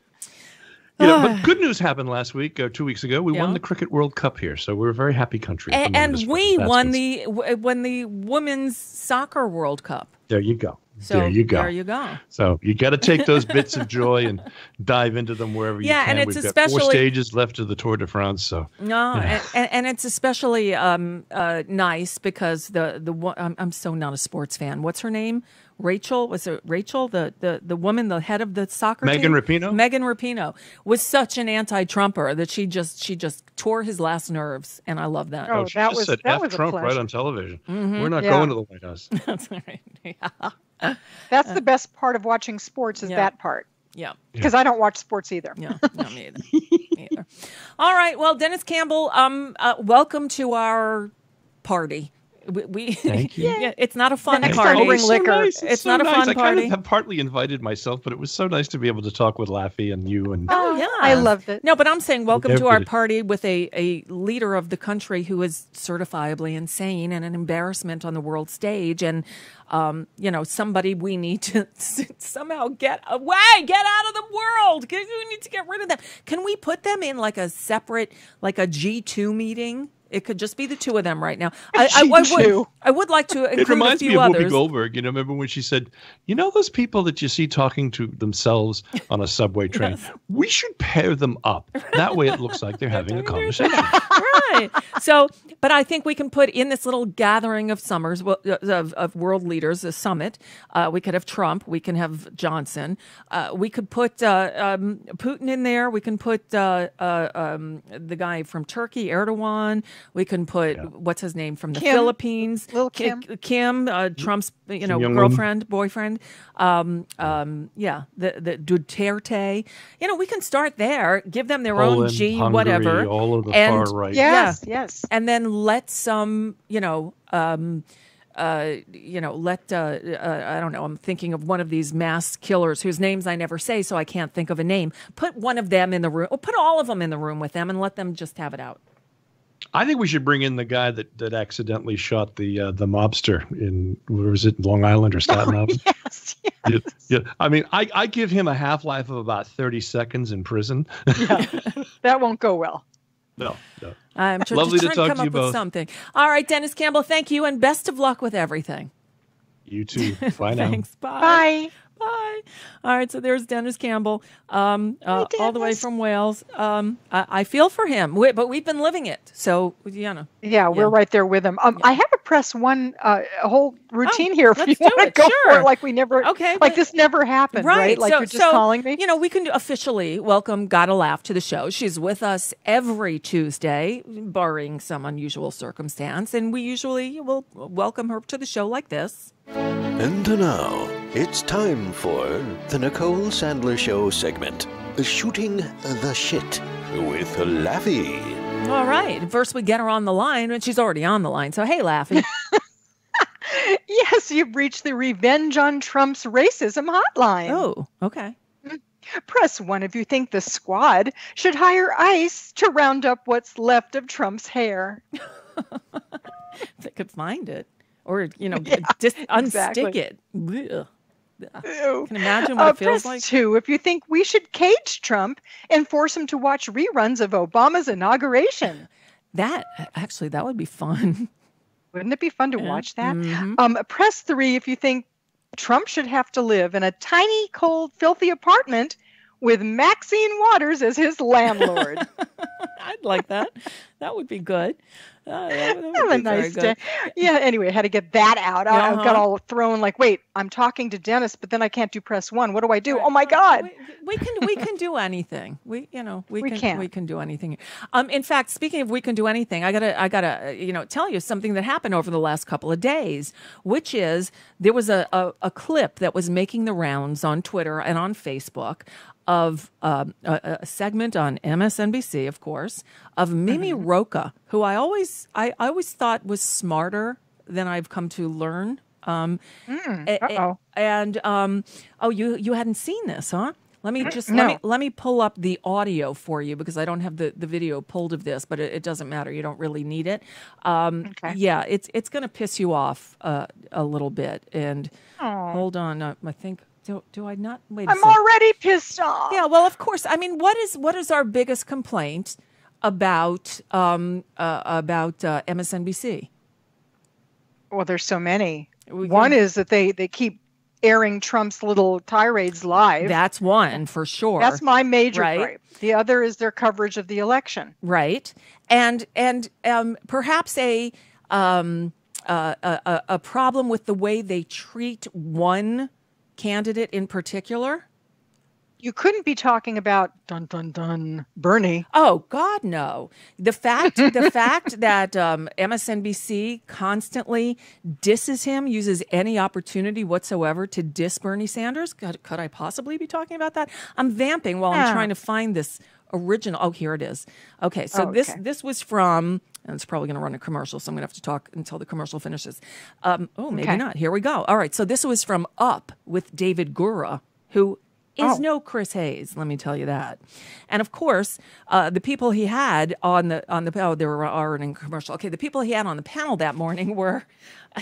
You know, but good news happened last week, or two weeks ago. We yeah. won the Cricket World Cup here, so we're a very happy country. And, and we won the won the Women's Soccer World Cup. There you go. So there you go. There you go. So you got to take those bits of joy and dive into them wherever yeah, you can. And it's We've especially, got four stages left of the Tour de France. So no, yeah. and, and it's especially um, uh, nice because the the I'm, I'm so not a sports fan. What's her name? Rachel, was it Rachel, the, the, the woman, the head of the soccer Megan team? Rapinoe? Megan Rapinoe was such an anti-Trumper that she just she just tore his last nerves, and I love that. Oh, oh she that just was, said that F was Trump a right on television. Mm-hmm. We're not yeah. going to the White House. That's right. Yeah. That's the best part of watching sports is yeah. that part. Yeah. Because yeah. I don't watch sports either. Yeah, no, me either. me either. All right. Well, Denis Campbell, um, uh, welcome to our party. We, we Thank you. Yeah, it's not a fun Next party. time bring so liquor. Nice. It's, it's so not a nice. fun I party. kind of have partly invited myself, but it was so nice to be able to talk with Laffy and you and. Oh yeah, I loved it. No, but I'm saying welcome to Everybody. our party with a, a leader of the country who is certifiably insane and an embarrassment on the world stage, and um, you know, somebody we need to somehow get away, get out of the world. We need to get rid of them. Can we put them in like a separate, like a G two meeting? It could just be the two of them right now. I, I, I, would, I would like to include it reminds a few me of others. Whoopi Goldberg. You know, remember when she said, "You know those people that you see talking to themselves on a subway train? Yes. We should pair them up. That way, it looks like they're having a conversation." Right. So, but I think we can put in this little gathering of summers of, of world leaders, a summit. Uh, we could have Trump. We can have Johnson. Uh, we could put uh, um, Putin in there. We can put uh, uh, um, the guy from Turkey, Erdogan. We can put, yeah. what's his name, from the Kim. Philippines. Little Kim. Kim, uh, Trump's, you know, Young girlfriend, woman. boyfriend. Um, um, yeah, the, the Duterte. You know, we can start there, give them their Poland, own G, Hungary, whatever. all of the and, far right. Yes, yeah. yes. And then let some, you know, um, uh, you know, let, uh, uh, I don't know, I'm thinking of one of these mass killers whose names I never say, so I can't think of a name. Put one of them in the room, or put all of them in the room with them and let them just have it out. I think we should bring in the guy that, that accidentally shot the uh, the mobster in, where was it, Long Island or Staten oh, Island? Yes, yes. Yeah, yeah. I mean, I, I give him a half-life of about thirty seconds in prison. Yeah, that won't go well. No, no. I'm tr- Lovely just to trying talk to come to you up both. with something. All right, Denis Campbell, thank you, and best of luck with everything. You too. Bye now. Thanks. Bye. Bye. Bye. All right, so there's Denis Campbell, um, uh, all the way from Wales. Um, I, I feel for him, we, but we've been living it. So, you know. Yeah, we're yeah. right there with him. Um, yeah. I have a press one, uh, a whole routine oh, here if you want to go sure. for it, like we never, okay, like but, this never happened, right? right? Like so, you're just so, calling me. You know, we can officially welcome Gotta Laugh to the show. She's with us every Tuesday, barring some unusual circumstance, and we usually will welcome her to the show like this. And now, it's time for the Nicole Sandler Show segment, Shooting the Shit with Laffy. All right. First, we get her on the line, and she's already on the line. So, hey, Laffy. Yes, you've reached the Revenge on Trump's Racism hotline. Oh, okay. Press one if you think the squad should hire ICE to round up what's left of Trump's hair. They could find it. Or, you know, yeah, just unstick exactly. it. Ugh. Can you imagine what uh, it feels press like? two if you think we should cage Trump and force him to watch reruns of Obama's inauguration. That, actually, that would be fun. Wouldn't it be fun to yeah. watch that? Mm-hmm. Um, press three if you think Trump should have to live in a tiny, cold, filthy apartment with Maxine Waters as his landlord. I'd like that. That would be good. Uh, that would Have be a nice day. Yeah, anyway, I had to get that out. I, uh-huh. I got all thrown like, wait, I'm talking to Denis, but then I can't do press one. What do I do? Right. Oh my God. We, we can we can do anything. We you know, we, we can, can we can do anything. Um in fact, speaking of we can do anything, I gotta I gotta you know tell you something that happened over the last couple of days, which is there was a, a, a clip that was making the rounds on Twitter and on Facebook of um, a, a segment on M S N B C, of course, of Mimi mm-hmm. Rocah, who I always I, I always thought was smarter than I've come to learn. Um, mm, a, and um, oh, you you hadn't seen this, huh? Let me just no. let me let me pull up the audio for you because I don't have the, the video pulled of this, but it, it doesn't matter. You don't really need it. Um, okay. Yeah, it's it's going to piss you off uh, a little bit. And Aww. hold on, uh, I think. Do, do I not? Wait a I'm second. already pissed off. Yeah, well, of course. I mean, what is what is our biggest complaint about um, uh, about uh, M S N B C? Well, there's so many. We one can... is that they, they keep airing Trump's little tirades live. That's one, for sure. That's my major right? gripe. The other is their coverage of the election. Right. And and um, perhaps a, um, uh, a a problem with the way they treat one candidate in particular? You couldn't be talking about dun dun dun Bernie. Oh God, no! The fact the fact that um, M S N B C constantly disses him, uses any opportunity whatsoever to diss Bernie Sanders. Could, could I possibly be talking about that? I'm vamping while yeah. I'm trying to find this original. Oh, here it is. Okay, so oh, okay. this this was from. And it's probably going to run a commercial, so I'm going to have to talk until the commercial finishes. Um, oh, maybe okay. not. Here we go. All right, so this was from Up with David Gura, who is oh. no Chris Hayes, let me tell you that. And of course, uh, the people he had on the on the oh, there were already in commercial. Okay, the people he had on the panel that morning were uh,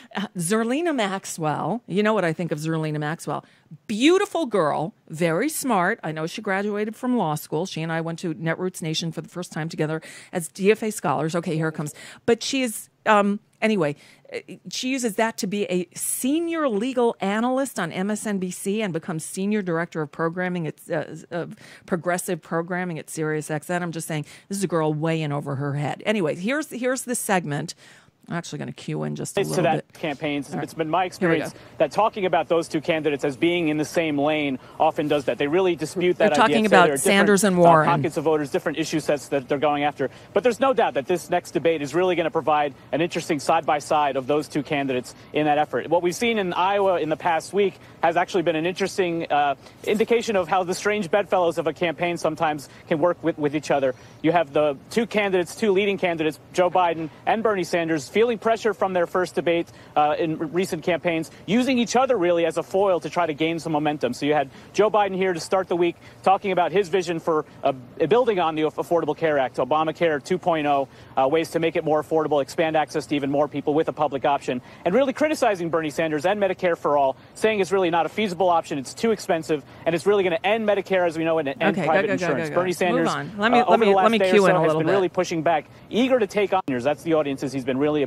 Zerlina Maxwell. You know what I think of Zerlina Maxwell? Beautiful girl, very smart. I know she graduated from law school. She and I went to Netroots Nation for the first time together as D F A scholars. Okay, here it comes. But she is um, anyway. She uses that to be a senior legal analyst on M S N B C and becomes senior director of programming at uh, of progressive programming at SiriusXM. I'm just saying this is a girl way in over her head. Anyway, here's here's the segment. I'm actually going to cue in just a little to that bit. Campaigns. Right. It's been my experience that talking about those two candidates as being in the same lane often does that. They really dispute that They're idea. talking Say about there are Sanders and different, Warren. Uh, pockets of voters, different issue sets that they're going after. But there's no doubt that this next debate is really going to provide an interesting side-by-side of those two candidates in that effort. What we've seen in Iowa in the past week has actually been an interesting uh, indication of how the strange bedfellows of a campaign sometimes can work with, with each other. You have the two candidates, two leading candidates, Joe Biden and Bernie Sanders, feeling pressure from their first debate uh, in recent campaigns, using each other really as a foil to try to gain some momentum. So you had Joe Biden here to start the week talking about his vision for uh, building on the Affordable Care Act, Obamacare two point oh, uh, ways to make it more affordable, expand access to even more people with a public option, and really criticizing Bernie Sanders and Medicare for All, saying it's really not a feasible option, it's too expensive, and it's really going to end Medicare as we know it and end Okay, private go, go, insurance. go, go, go. Bernie Sanders, Move on. Let me uh, let me over the last let me day cue or so in a has little been bit. really pushing back, eager to take on. That's the audiences he's been really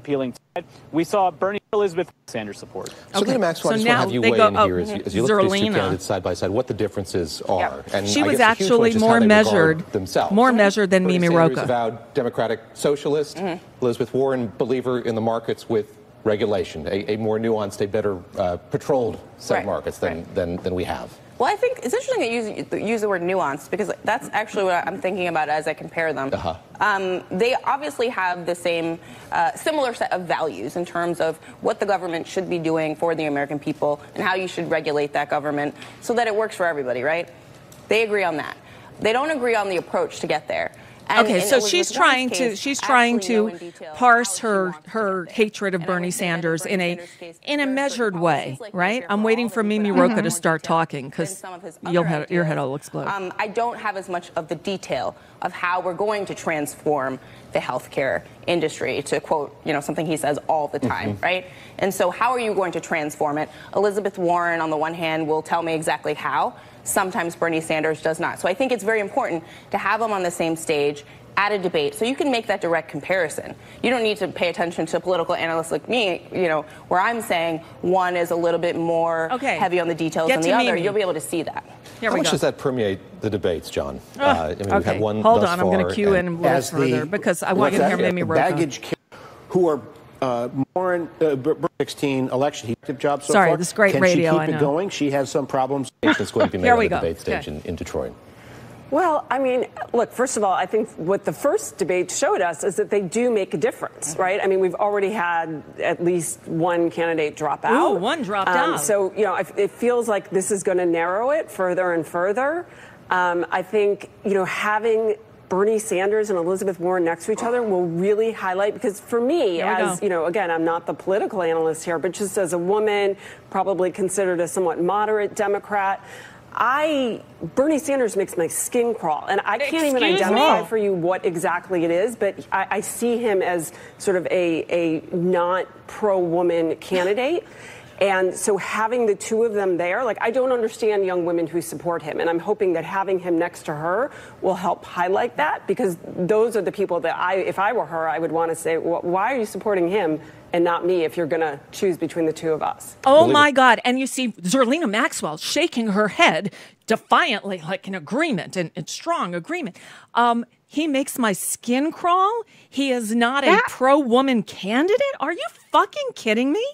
appealing. We saw Bernie Elizabeth Sanders support. So, Okay. Maxwell, So I just now want to have you they weigh go- in oh, here as you, as you look at these two Zerlina. candidates side by side, what the differences are. And She I was guess the huge one actually is just how more they regard measured, themselves. more measured than Bernie Mimi Sanders, Roca. avowed Democratic socialist. Mm-hmm. Elizabeth Warren, believer in the markets with regulation, a, a more nuanced, a better uh, patrolled set Right. of markets than, Right. than, than we have. Well, I think it's interesting that you use, use the word nuanced because that's actually what I'm thinking about as I compare them. Uh-huh. Um, they obviously have the same, uh, similar set of values in terms of what the government should be doing for the American people and how you should regulate that government so that it works for everybody, right? They agree on that. They don't agree on the approach to get there. And Okay, in so Elizabeth she's Warren's trying to case, she's trying actually know to in detail parse her her hatred of Bernie Sanders in a in a measured way, right? I'm waiting for Mimi Roca to start talking because you'll have, your head will explode. Um, I don't have as much of the detail of how we're going to transform the healthcare industry, to quote, you know, something he says all the time, Mm-hmm. right? And so how are you going to transform it? Elizabeth Warren, on the one hand, will tell me exactly how. Sometimes Bernie Sanders does not. So I think it's very important to have them on the same stage at a debate so you can make that direct comparison. You don't need to pay attention to political analysts like me, you know, where I'm saying one is a little bit more Okay. heavy on the details Get than the to other. Mimi. You'll be able to see that. Here How we much go. does that permeate the debates, John? Oh, uh, I mean, we've okay. had one Hold thus on, I'm going far, to cue in and- a little further because I want you to hear Mimi Roca. Baggage ca- who are uh, Warren uh, sixteen election he did job so Sorry, far. this is great Can radio, she I keep know. it going? She has some problems. It's going to be made Here on we the go. debate stage Okay. in, in Detroit. Well, I mean, look, first of all, I think what the first debate showed us is that they do make a difference, right? I mean, we've already had at least one candidate drop out. Ooh, one dropped Um, out. So, you know, it feels like this is going to narrow it further and further. Um, I think, you know, having Bernie Sanders and Elizabeth Warren next to each other will really highlight, because for me, Here we as, go. you know, again, I'm not the political analyst here, but just as a woman, probably considered a somewhat moderate Democrat, I Bernie Sanders makes my skin crawl, and I can't even Excuse identify me? for you what exactly it is, but I, I see him as sort of a, a not pro-woman candidate. And so having the two of them there, like, I don't understand young women who support him. And I'm hoping that having him next to her will help highlight that, because those are the people that I, if I were her, I would want to say, well, why are you supporting him and not me if you're going to choose between the two of us? Oh my God. And you see Zerlina Maxwell shaking her head defiantly, like in agreement and, and strong agreement. Um, he makes my skin crawl. He is not a pro-woman candidate. Are you fucking kidding me?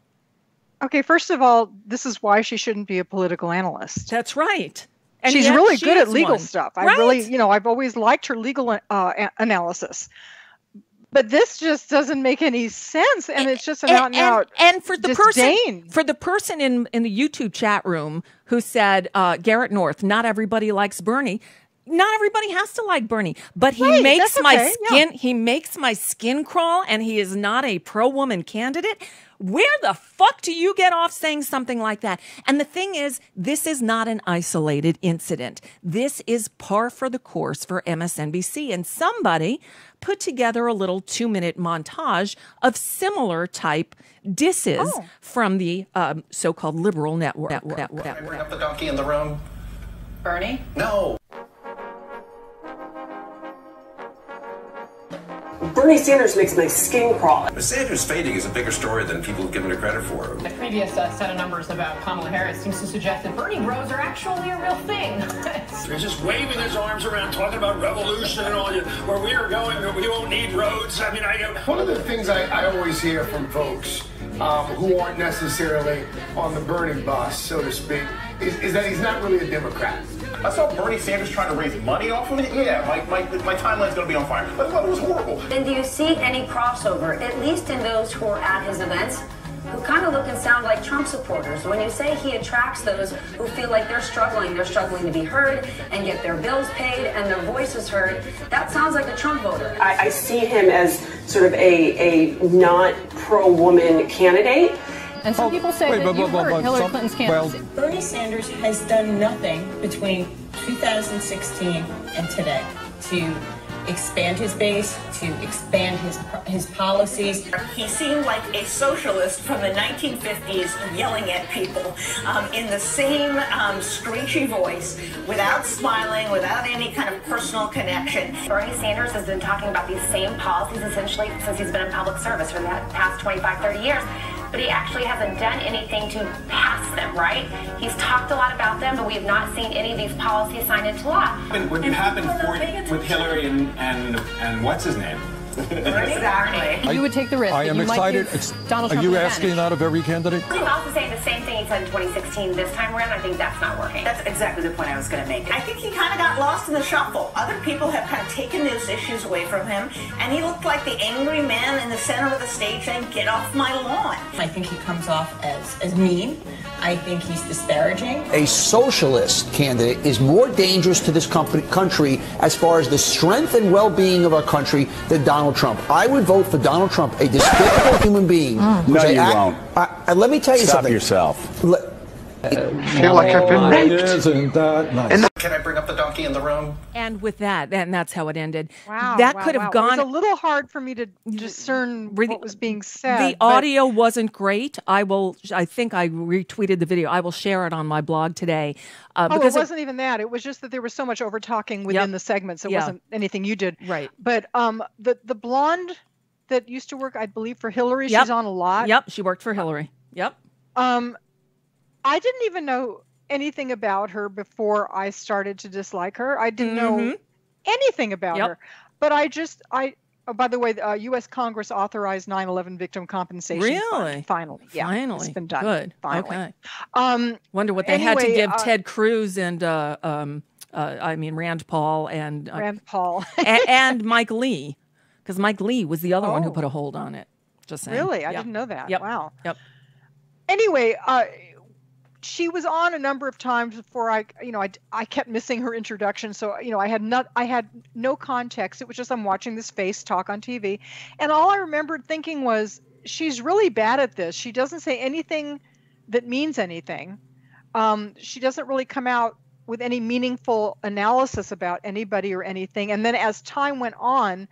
Okay, first of all, this is why she shouldn't be a political analyst. That's right. And She's yet really she good at is legal one. stuff. I Right? really, you know, I've always liked her legal uh, a- analysis. But this just doesn't make any sense, and it's just an out and out and, and for the disdain. person for the person in in the YouTube chat room who said, uh, Garrett North, not everybody likes Bernie. Not everybody has to like Bernie, but he Right, makes that's my okay, skin yeah. he makes my skin crawl, and he is not a pro-woman candidate. Where the fuck do you get off saying something like that? And the thing is, this is not an isolated incident. This is par for the course for M S N B C, and somebody put together a little two-minute montage of similar type disses Oh. from the um, so-called liberal network. network, network, network. Bring up the donkey in the room. Bernie? No. Bernie Sanders makes my skin crawl. But Sanders fading is a bigger story than people give him credit for. The previous uh, set of numbers about Kamala Harris seems to suggest that Bernie bros are actually a real thing. He's just waving his arms around, talking about revolution and all, where we are going, we won't need roads. I mean, I One of the things I, I always hear from folks um, who aren't necessarily on the Bernie bus, so to speak, is, is that he's not really a Democrat. I saw Bernie Sanders trying to raise money off of it. Yeah, my, my, my timeline's going to be on fire. I thought it was horrible. And do you see any crossover, at least in those who are at his events, who kind of look and sound like Trump supporters? When you say he attracts those who feel like they're struggling, they're struggling to be heard and get their bills paid and their voices heard, that sounds like a Trump voter. I, I see him as sort of a, a not pro-woman candidate. And some people say that you heard Hillary Clinton's candidacy. Bernie Sanders has done nothing between two thousand sixteen and today to expand his base, to expand his his policies. He seemed like a socialist from the nineteen fifties yelling at people um, in the same um, screechy voice, without smiling, without any kind of personal connection. Bernie Sanders has been talking about these same policies essentially since he's been in public service for the past twenty-five, thirty years. But he actually hasn't done anything to pass them, right? He's talked a lot about them, but we have not seen any of these policies signed into law. What happened for, with Hillary and, and, and what's his name? Exactly. You would take the risk. I am you excited. Might give Donald Are Trump you an asking advantage. that of every candidate? He's also saying the same thing he said in twenty sixteen this time around. I think that's not working. That's exactly the point I was going to make. I think he kind of got lost in the shuffle. Other people have kind of taken those issues away from him, and he looked like the angry man in the center of the stage saying, "Get off my lawn." I think he comes off as, as mean. I think he's disparaging. A socialist candidate is more dangerous to this company, country as far as the strength and well-being of our country than Donald Trump. I would vote for Donald Trump, a despicable human being. Mm. No, you act, won't. I, I, let me tell you Stop something. yourself. Let, feel like I've been raped. Isn't that nice? Can I bring up the donkey in the room? And with that, and that's how it ended. Wow, that wow, could have wow. gone. It was a little hard for me to discern what was being said. The but- audio wasn't great. I will. I think I retweeted the video. I will share it on my blog today. Uh, oh, because it wasn't even that. It was just that there was so much over talking within Yep. the segments. It Yeah. wasn't anything you did. Right. But um, the the blonde that used to work, I believe, for Hillary, Yep. she's on a lot. Yep, she worked for Hillary. Yep. Um, I didn't even know anything about her before I started to dislike her. I didn't know Mhm. anything about Yep. her. But I just, I, oh, by the way, the uh, U S Congress authorized nine eleven victim compensation Really? fund. Finally. Yeah. Finally. It's been done. Good. Finally. Okay. Um, Wonder what they had to anyway, give uh, Ted Cruz and uh, um, uh, I mean Rand Paul and uh, Rand Paul. and, and Mike Lee, because Mike Lee was the other one who Oh. put a hold on it. Just saying. Really? I Yep. didn't know that. Yep. Wow. Yep. Anyway, uh, she was on a number of times before I, you know, I, I kept missing her introduction. So, you know, I had not, I had no context. It was just, I'm watching this face talk on T V. And all I remembered thinking was, she's really bad at this. She doesn't say anything that means anything. Um, she doesn't really come out with any meaningful analysis about anybody or anything. And then as time went on,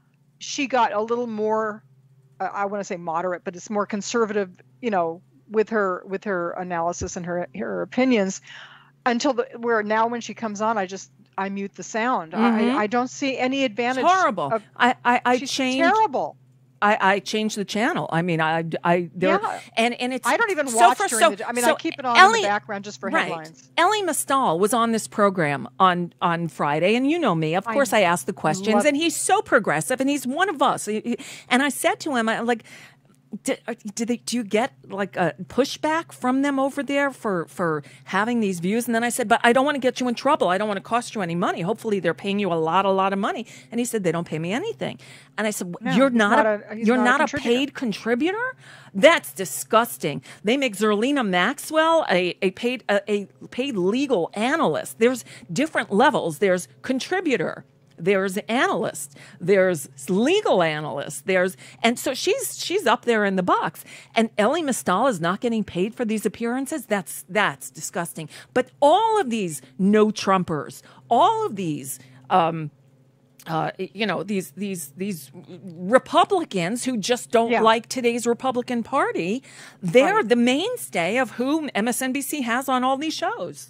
she got a little more, uh, I want to say moderate, but it's more conservative, you know, with her with her analysis and her her opinions, until the where now when she comes on, I just I mute the sound. Mhm. I I don't see any advantage. It's horrible. Of, I I, I she's changed. terrible. I, I changed the channel. I mean, I, I, there, Yeah. and, and it's I don't even so watch for, during so, the. I mean, so I keep it on Ellie, in the background just for right. headlines. Ellie Mistal was on this program on, on Friday, and you know me. Of I course, I, asked the questions, love- and he's so progressive, and he's one of us. And I said to him, I'm like, Did, do they? Do you get like a pushback from them over there for for having these views? And then I said, but I don't want to get you in trouble. I don't want to cost you any money. Hopefully, they're paying you a lot, a lot of money. And he said they don't pay me anything. And I said, No, you're he's not, not a, a- he's you're not a not a, contributor." paid contributor. That's disgusting. They make Zerlina Maxwell a a paid a, a paid legal analyst. There's different levels. There's contributor. There's analyst, there's legal analyst, there's and so she's she's up there in the box. And Ellie Mistal is not getting paid for these appearances. That's that's disgusting. But all of these no Trumpers, all of these um, uh, you know, these these these Republicans who just don't Yeah. like today's Republican Party, they're Right. the mainstay of whom M S N B C has on all these shows.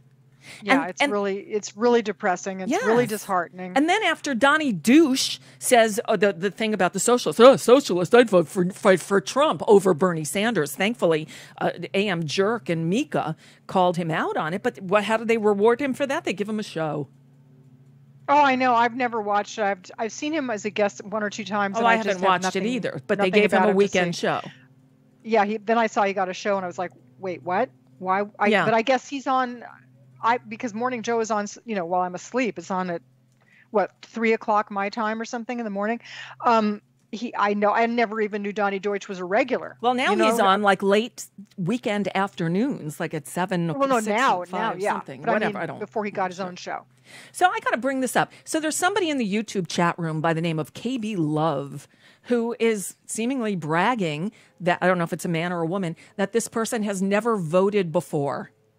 Yeah, And- it's and- really it's really depressing. It's really Yes. disheartening. And then after Donnie Douche says uh, the the thing about the socialists, oh, socialist, I'd vote for fight for Trump over Bernie Sanders. Thankfully, uh, A M Jerk and Mika called him out on it. But what? How do they reward him for that? They give him a show. Oh, I know. I've never watched it. I've I've seen him as a guest one or two times. Oh, and I I haven't just have watched nothing- it either. But they nothing gave him about a to weekend say. show. Yeah, he, then I saw he got a show, and I was like, wait, what? Why? I, Yeah. But I guess he's on. I because Morning Joe is on. You know, while I'm asleep, it's on at what three o'clock my time or something in the morning. Um, he, I know, I never even knew Donnie Deutsch was a regular. Well, now You know? he's on like late weekend afternoons, like at seven. Well, no, six, now, five, now, yeah. something. But Whatever. I, mean, I don't. before he got his own show. So I got to bring this up. So there's somebody in the YouTube chat room by the name of K B Love who is seemingly bragging that, I don't know if it's a man or a woman, that this person has never voted before.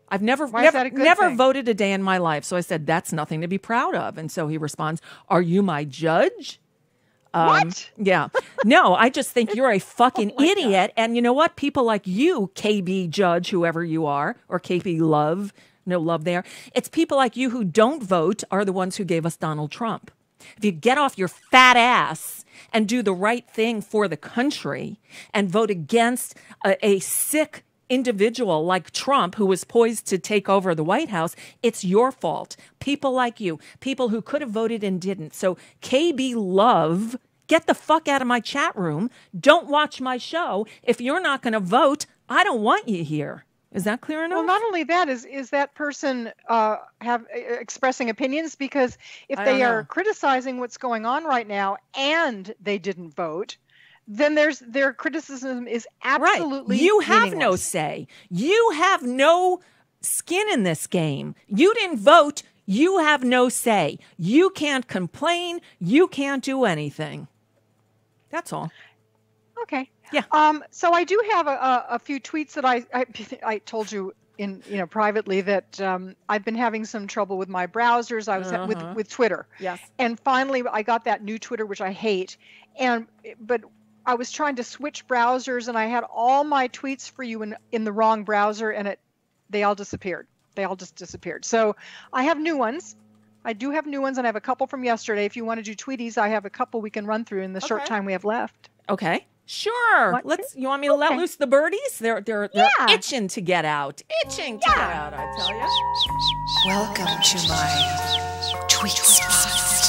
I've never Why is never that a good never thing? voted a day in my life. So I said, that's nothing to be proud of. And so he responds, are you my judge? Um, What? Yeah. No, I just think you're a fucking Oh idiot. And you know what? People like you, K B Judge, whoever you are, or K B Love, no love there. It's people like you who don't vote are the ones who gave us Donald Trump. If you get off your fat ass and do the right thing for the country and vote against a, a sick individual like Trump, who was poised to take over the White House, it's your fault. People like you, people who could have voted and didn't. So K B Love, get the fuck out of my chat room. Don't watch my show. If you're not going to vote, I don't want you here. Is that clear enough? Well, not only that, is is that person uh, have uh, expressing opinions? Because if I they don't know. are criticizing what's going on right now and they didn't vote, then there's their criticism is absolutely right. You have no meaningless. say. You have no skin in this game. You didn't vote. You have no say. You can't complain. You can't do anything. That's all. Okay. Yeah. Um. So I do have a, a, a few tweets that I, I I told you in you know privately that um I've been having some trouble with my browsers. I was Uh-huh. with with Twitter. Yes. And finally, I got that new Twitter, which I hate. And but I was trying to switch browsers, and I had all my tweets for you in in the wrong browser, and it they all disappeared. They all just disappeared. So I have new ones. I do have new ones, and I have a couple from yesterday. If you want to do tweeties, I have a couple we can run through in the short Okay. time we have left. Okay. Sure. What? Let's. You want me to let Okay. loose the birdies? They're they're they're Yeah. itching to get out. Itching to get out. I tell you. Welcome to my tweet spot.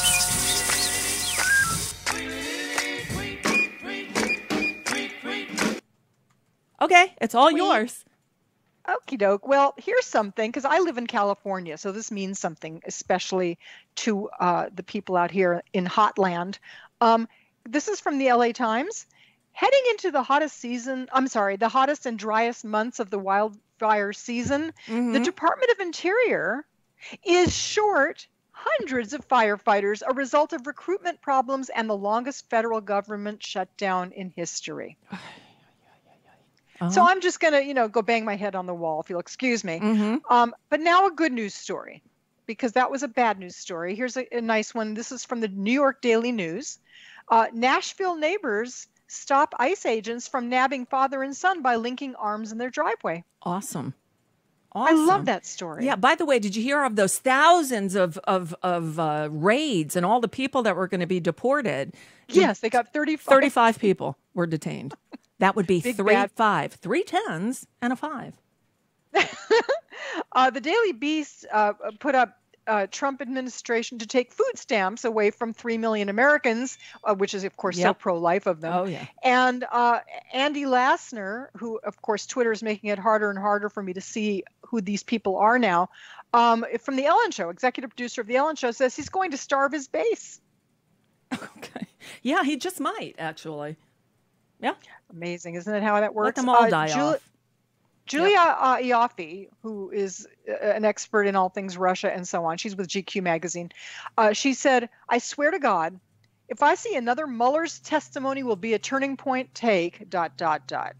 Okay, it's all Tweet. yours. Okie doke. Well, here's something, because I live in California, so this means something, especially to uh, the people out here in Hotland. Um, this is from the L A Times. Heading into the hottest season, I'm sorry, the hottest and driest months of the wildfire season, the Department of Interior is short hundreds of firefighters, a result of recruitment problems and the longest federal government shutdown in history. So I'm just going to, you know, go bang my head on the wall, if you'll excuse me. Um, but now a good news story, because that was a bad news story. Here's a, a nice one. This is from the New York Daily News. Uh, Nashville neighbors stop ICE agents from nabbing father and son by linking arms in their driveway. Awesome. I love that story. Yeah. By the way, did you hear of those thousands of of of uh, raids and all the people that were going to be deported? Yes, they got thirty-five. thirty-five people were detained. That would be Big three bad- five, three tens and a five. Uh, the Daily Beast uh, put up uh, Trump administration to take food stamps away from three million Americans, uh, which is, of course, so Yep. pro-life of them. Oh, yeah. And uh, Andy Lassner, who, of course, Twitter is making it harder and harder for me to see who these people are now, um, from The Ellen Show, executive producer of The Ellen Show, says he's going to starve his base. Yeah, he just might, actually. Yeah. Amazing, isn't it, how that works? Let them all Uh, die Ju- off. Julia uh, Ioffe, who is uh, an expert in all things Russia and so on, she's with G Q magazine. Uh, she said, I swear to God, if I see another Mueller's testimony will be a turning point, take dot, dot, dot.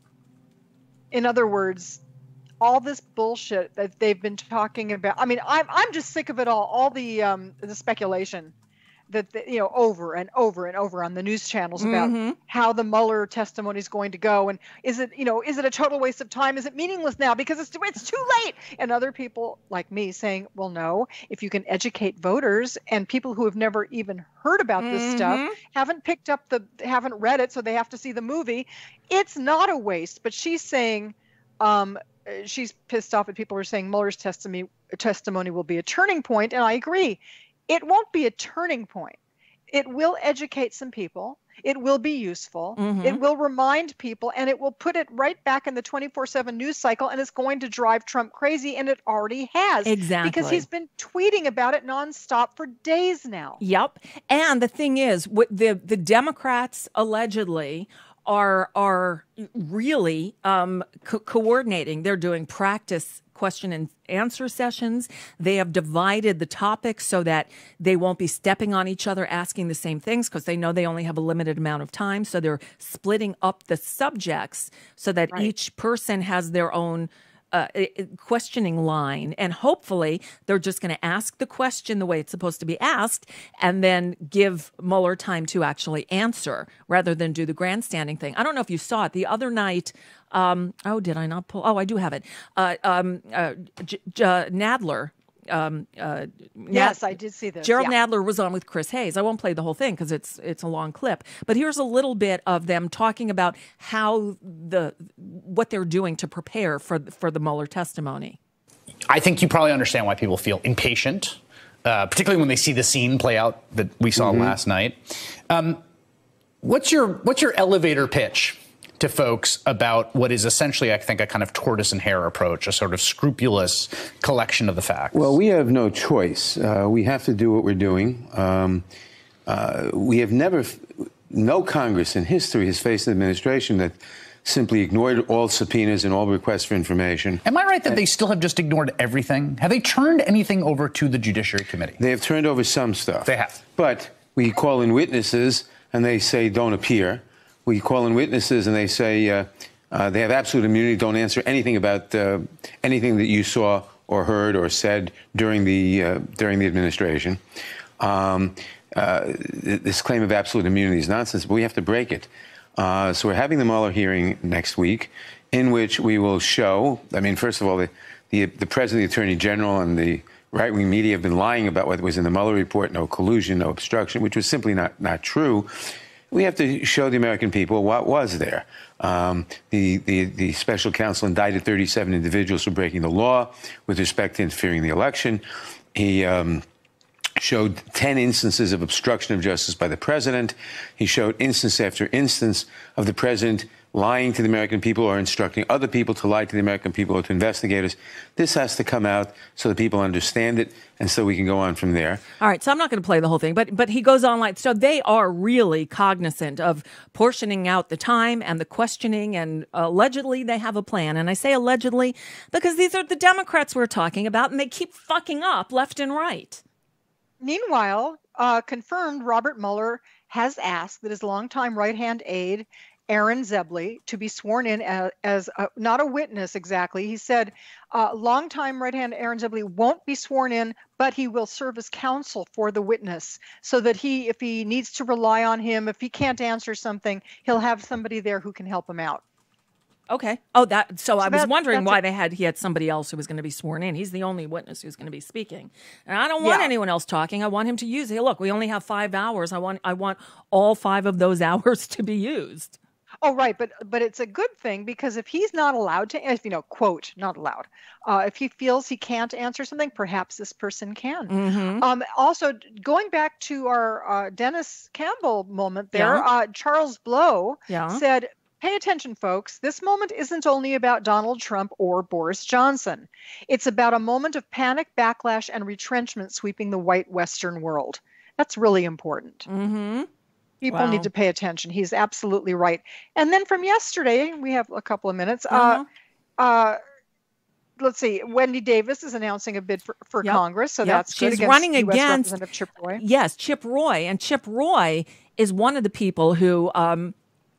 In other words, all this bullshit that they've been talking about. I mean, I'm, I'm just sick of it all, all the, um, the speculation that, the, you know, over and over and over on the news channels about Mhm. how the Mueller testimony is going to go. And is it, you know, is it a total waste of time? Is it meaningless now because it's, it's too late? And other people like me saying, well, no, if you can educate voters and people who have never even heard about this stuff, Mhm. haven't picked up the, haven't read it, so they have to see the movie. It's not a waste, but she's saying, um, she's pissed off at people who are saying Mueller's testimony, testimony will be a turning point. And I agree. It won't be a turning point. It will educate some people. It will be useful. Mhm. It will remind people, and it will put it right back in the twenty-four seven news cycle, and it's going to drive Trump crazy, and it already has. Exactly. Because he's been tweeting about it nonstop for days now. Yep. And the thing is, what the the Democrats allegedly are are really um, co- coordinating. They're doing practice question and answer sessions. They have divided the topics so that they won't be stepping on each other asking the same things because they know they only have a limited amount of time. So they're splitting up the subjects so that Right. each person has their own uh, questioning line, and hopefully they're just going to ask the question the way it's supposed to be asked, and then give Mueller time to actually answer rather than do the grandstanding thing. I don't know if you saw it the other night. Um, oh, did I not pull? Oh, I do have it. Uh, um, uh, J- J- Nadler. Um, uh, yes, Nad- I did see this. Gerald yeah. Nadler was on with Chris Hayes. I won't play the whole thing because it's it's a long clip. But here's a little bit of them talking about how the what they're doing to prepare for for the Mueller testimony. I think you probably understand why people feel impatient, uh, particularly when they see the scene play out that we saw mm-hmm. last night. Um, what's your what's your elevator pitch to folks about what is essentially, I think, a kind of tortoise and hare approach, a sort of scrupulous collection of the facts? Well, we have no choice. Uh, we have to do what we're doing. Um, uh, we have never, no Congress in history has faced an administration that simply ignored all subpoenas and all requests for information. Am I right that and, they still have just ignored everything? Have they turned anything over to the Judiciary Committee? They have turned over some stuff. They have. But we call in witnesses and they say don't appear. We call in witnesses and they say uh, uh, they have absolute immunity, don't answer anything about uh, anything that you saw or heard or said during the uh, during the administration. Um, uh, this claim of absolute immunity is nonsense, but we have to break it. Uh, so we're having the Mueller hearing next week, in which we will show, I mean, first of all, the, the, the President, the Attorney General, and the right-wing media have been lying about what was in the Mueller report, no collusion, no obstruction, which was simply not, not true. We have to show the American people what was there. Um, the, the, the special counsel indicted thirty-seven individuals for breaking the law with respect to interfering in the election. He um, showed ten instances of obstruction of justice by the president. He showed instance after instance of the president lying to the American people or instructing other people to lie to the American people or to investigators. This has to come out so that people understand it and so we can go on from there. All right, so I'm not going to play the whole thing, but but he goes on like, so they are really cognizant of portioning out the time and the questioning, and allegedly they have a plan. And I say allegedly because these are the Democrats we're talking about, and they keep fucking up left and right. Meanwhile, uh, confirmed Robert Mueller has asked that his longtime right-hand aide, Aaron Zebley, to be sworn in as, as a, not a witness exactly. He said uh, longtime right-hand Aaron Zebley won't be sworn in, but he will serve as counsel for the witness so that he, if he needs to rely on him, if he can't answer something, he'll have somebody there who can help him out. Okay. Oh, that. So, so I was that, wondering why a, they had he had somebody else who was going to be sworn in. He's the only witness who's going to be speaking, and I don't want yeah. anyone else talking. I want him to use. Hey, look, we only have five hours. I want I want all five of those hours to be used. Oh, right. But but it's a good thing, because if he's not allowed to, if, you know, quote, not allowed, uh, if he feels he can't answer something, perhaps this person can. Mm-hmm. Um, also, going back to our uh, Denis Campbell moment there, Yeah. uh, Charles Blow Yeah. said, pay attention, folks. This moment isn't only about Donald Trump or Boris Johnson. It's about a moment of panic, backlash, and retrenchment sweeping the white Western world. That's really important. Mm-hmm. People Wow. need to pay attention. He's absolutely right. And then from yesterday, we have a couple of minutes. Uh-huh. Uh, uh, let's see. Wendy Davis is announcing a bid for, for Yep. Congress, so Yep. that's good. She's against running U S against Representative Chip Roy. Yes, Chip Roy, and Chip Roy is one of the people who. Um,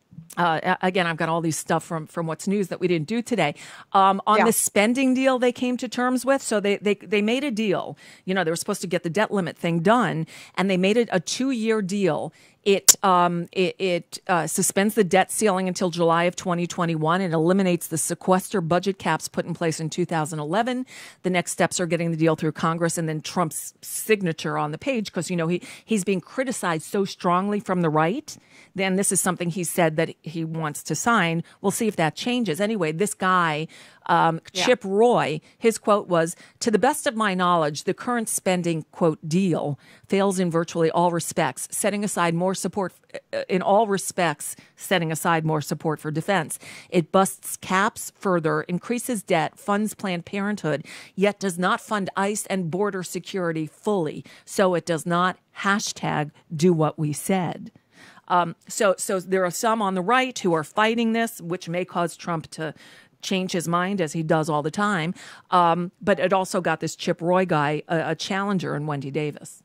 Uh, again, I've got all these stuff from, from What's News that we didn't do today. Um, on Yeah. the spending deal they came to terms with, so they, they they made a deal. You know, they were supposed to get the debt limit thing done, and they made it a two-year deal. It um it, it uh, suspends the debt ceiling until July of twenty twenty-one. It eliminates the sequester budget caps put in place in two thousand eleven. The next steps are getting the deal through Congress and then Trump's signature on the page, because, you know, he he's being criticized so strongly from the right. Then this is something he said that he wants to sign. We'll see if that changes. Anyway, this guy, um, Yeah. Chip Roy, his quote was, "To the best of my knowledge, the current spending, quote, deal fails in virtually all respects, setting aside more support, uh, in all respects, setting aside more support for defense. It busts caps further, increases debt, funds Planned Parenthood, yet does not fund ICE and border security fully. So it does not hashtag do what we said." Um, so, so there are some on the right who are fighting this, which may cause Trump to change his mind, as he does all the time. Um, but it also got this Chip Roy guy, a, a challenger in Wendy Davis.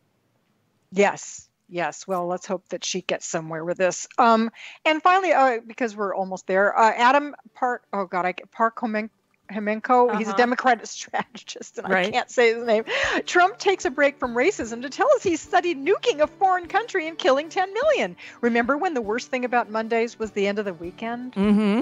Yes. Yes. Well, let's hope that she gets somewhere with this. Um, and finally, uh, because we're almost there, uh, Adam Park, oh God, I get Park Hemenko. Uh-huh. He's a Democratic strategist, and Right. I can't say his name. Trump takes a break from racism to tell us he studied nuking a foreign country and killing ten million. Remember when the worst thing about Mondays was the end of the weekend? Mm-hmm.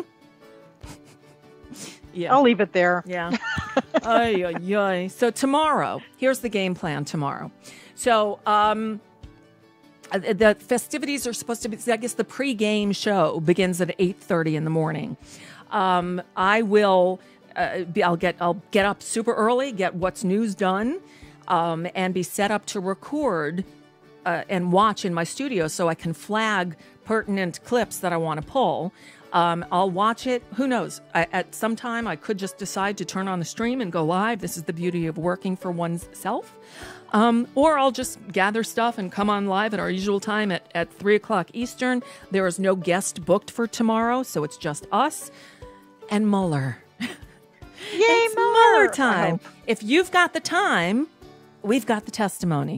Yeah. I'll leave it there. Yeah. Ay, ay, ay. So tomorrow, here's the game plan tomorrow. So um, uh, the festivities are supposed to be, I guess the pre-game show begins at eight thirty in the morning. Um, I will, uh, be, I'll get, I'll get up super early, get What's News done, um, and be set up to record uh, and watch in my studio so I can flag pertinent clips that I want to pull. Um, I'll watch it. Who knows? I, at some time, I could just decide to turn on the stream and go live. This is the beauty of working for oneself. Um, or I'll just gather stuff and come on live at our usual time at, at three o'clock Eastern. There is no guest booked for tomorrow, so it's just us and Mueller. Yay, it's Mueller! Mueller time. If you've got the time, we've got the testimony.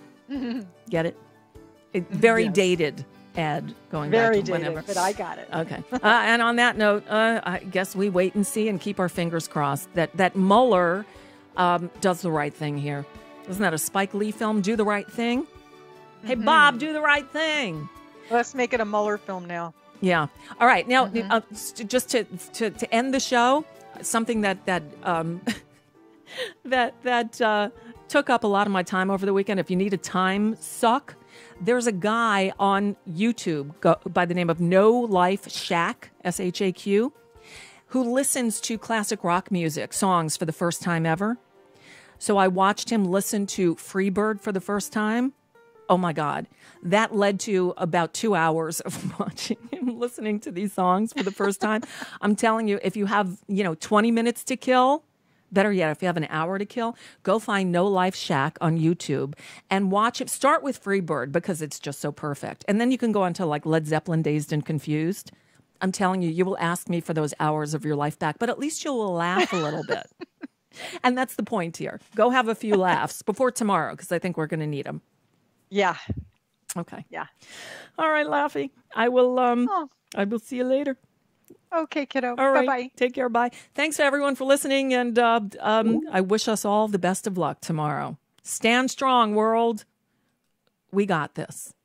Get it? it very Yes. dated ad going Very back to dated, whenever. but I got it. Okay. Uh, and on that note, uh, I guess we wait and see and keep our fingers crossed that, that Mueller um, does the right thing here. Isn't that a Spike Lee film, Do the Right Thing? Hey, Mhm. Bob, do the right thing. Let's make it a Mueller film now. Yeah. All right. Now, uh, st- just to, to to end the show, something that that um, that that uh, took up a lot of my time over the weekend. If you need a time suck, there's a guy on YouTube go, by the name of No Life Shack, S H A Q, who listens to classic rock music songs for the first time ever. So I watched him listen to Freebird for the first time. Oh my God. That led to about two hours of watching him listening to these songs for the first time. I'm telling you, if you have, you know, twenty minutes to kill, better yet, if you have an hour to kill, go find No Life Shack on YouTube and watch it. Start with Freebird because it's just so perfect. And then you can go on to like Led Zeppelin, Dazed and Confused. I'm telling you, you will ask me for those hours of your life back, but at least you will laugh a little bit. And that's the point here. Go have a few laughs before tomorrow because I think we're going to need them. Yeah. Okay. Yeah. All right, Laffy. I will um Oh. I will see you later. Okay, kiddo. All right. Bye-bye. Take care. Bye. Thanks to everyone for listening, and uh, um I wish us all the best of luck tomorrow. Stand strong, world. We got this.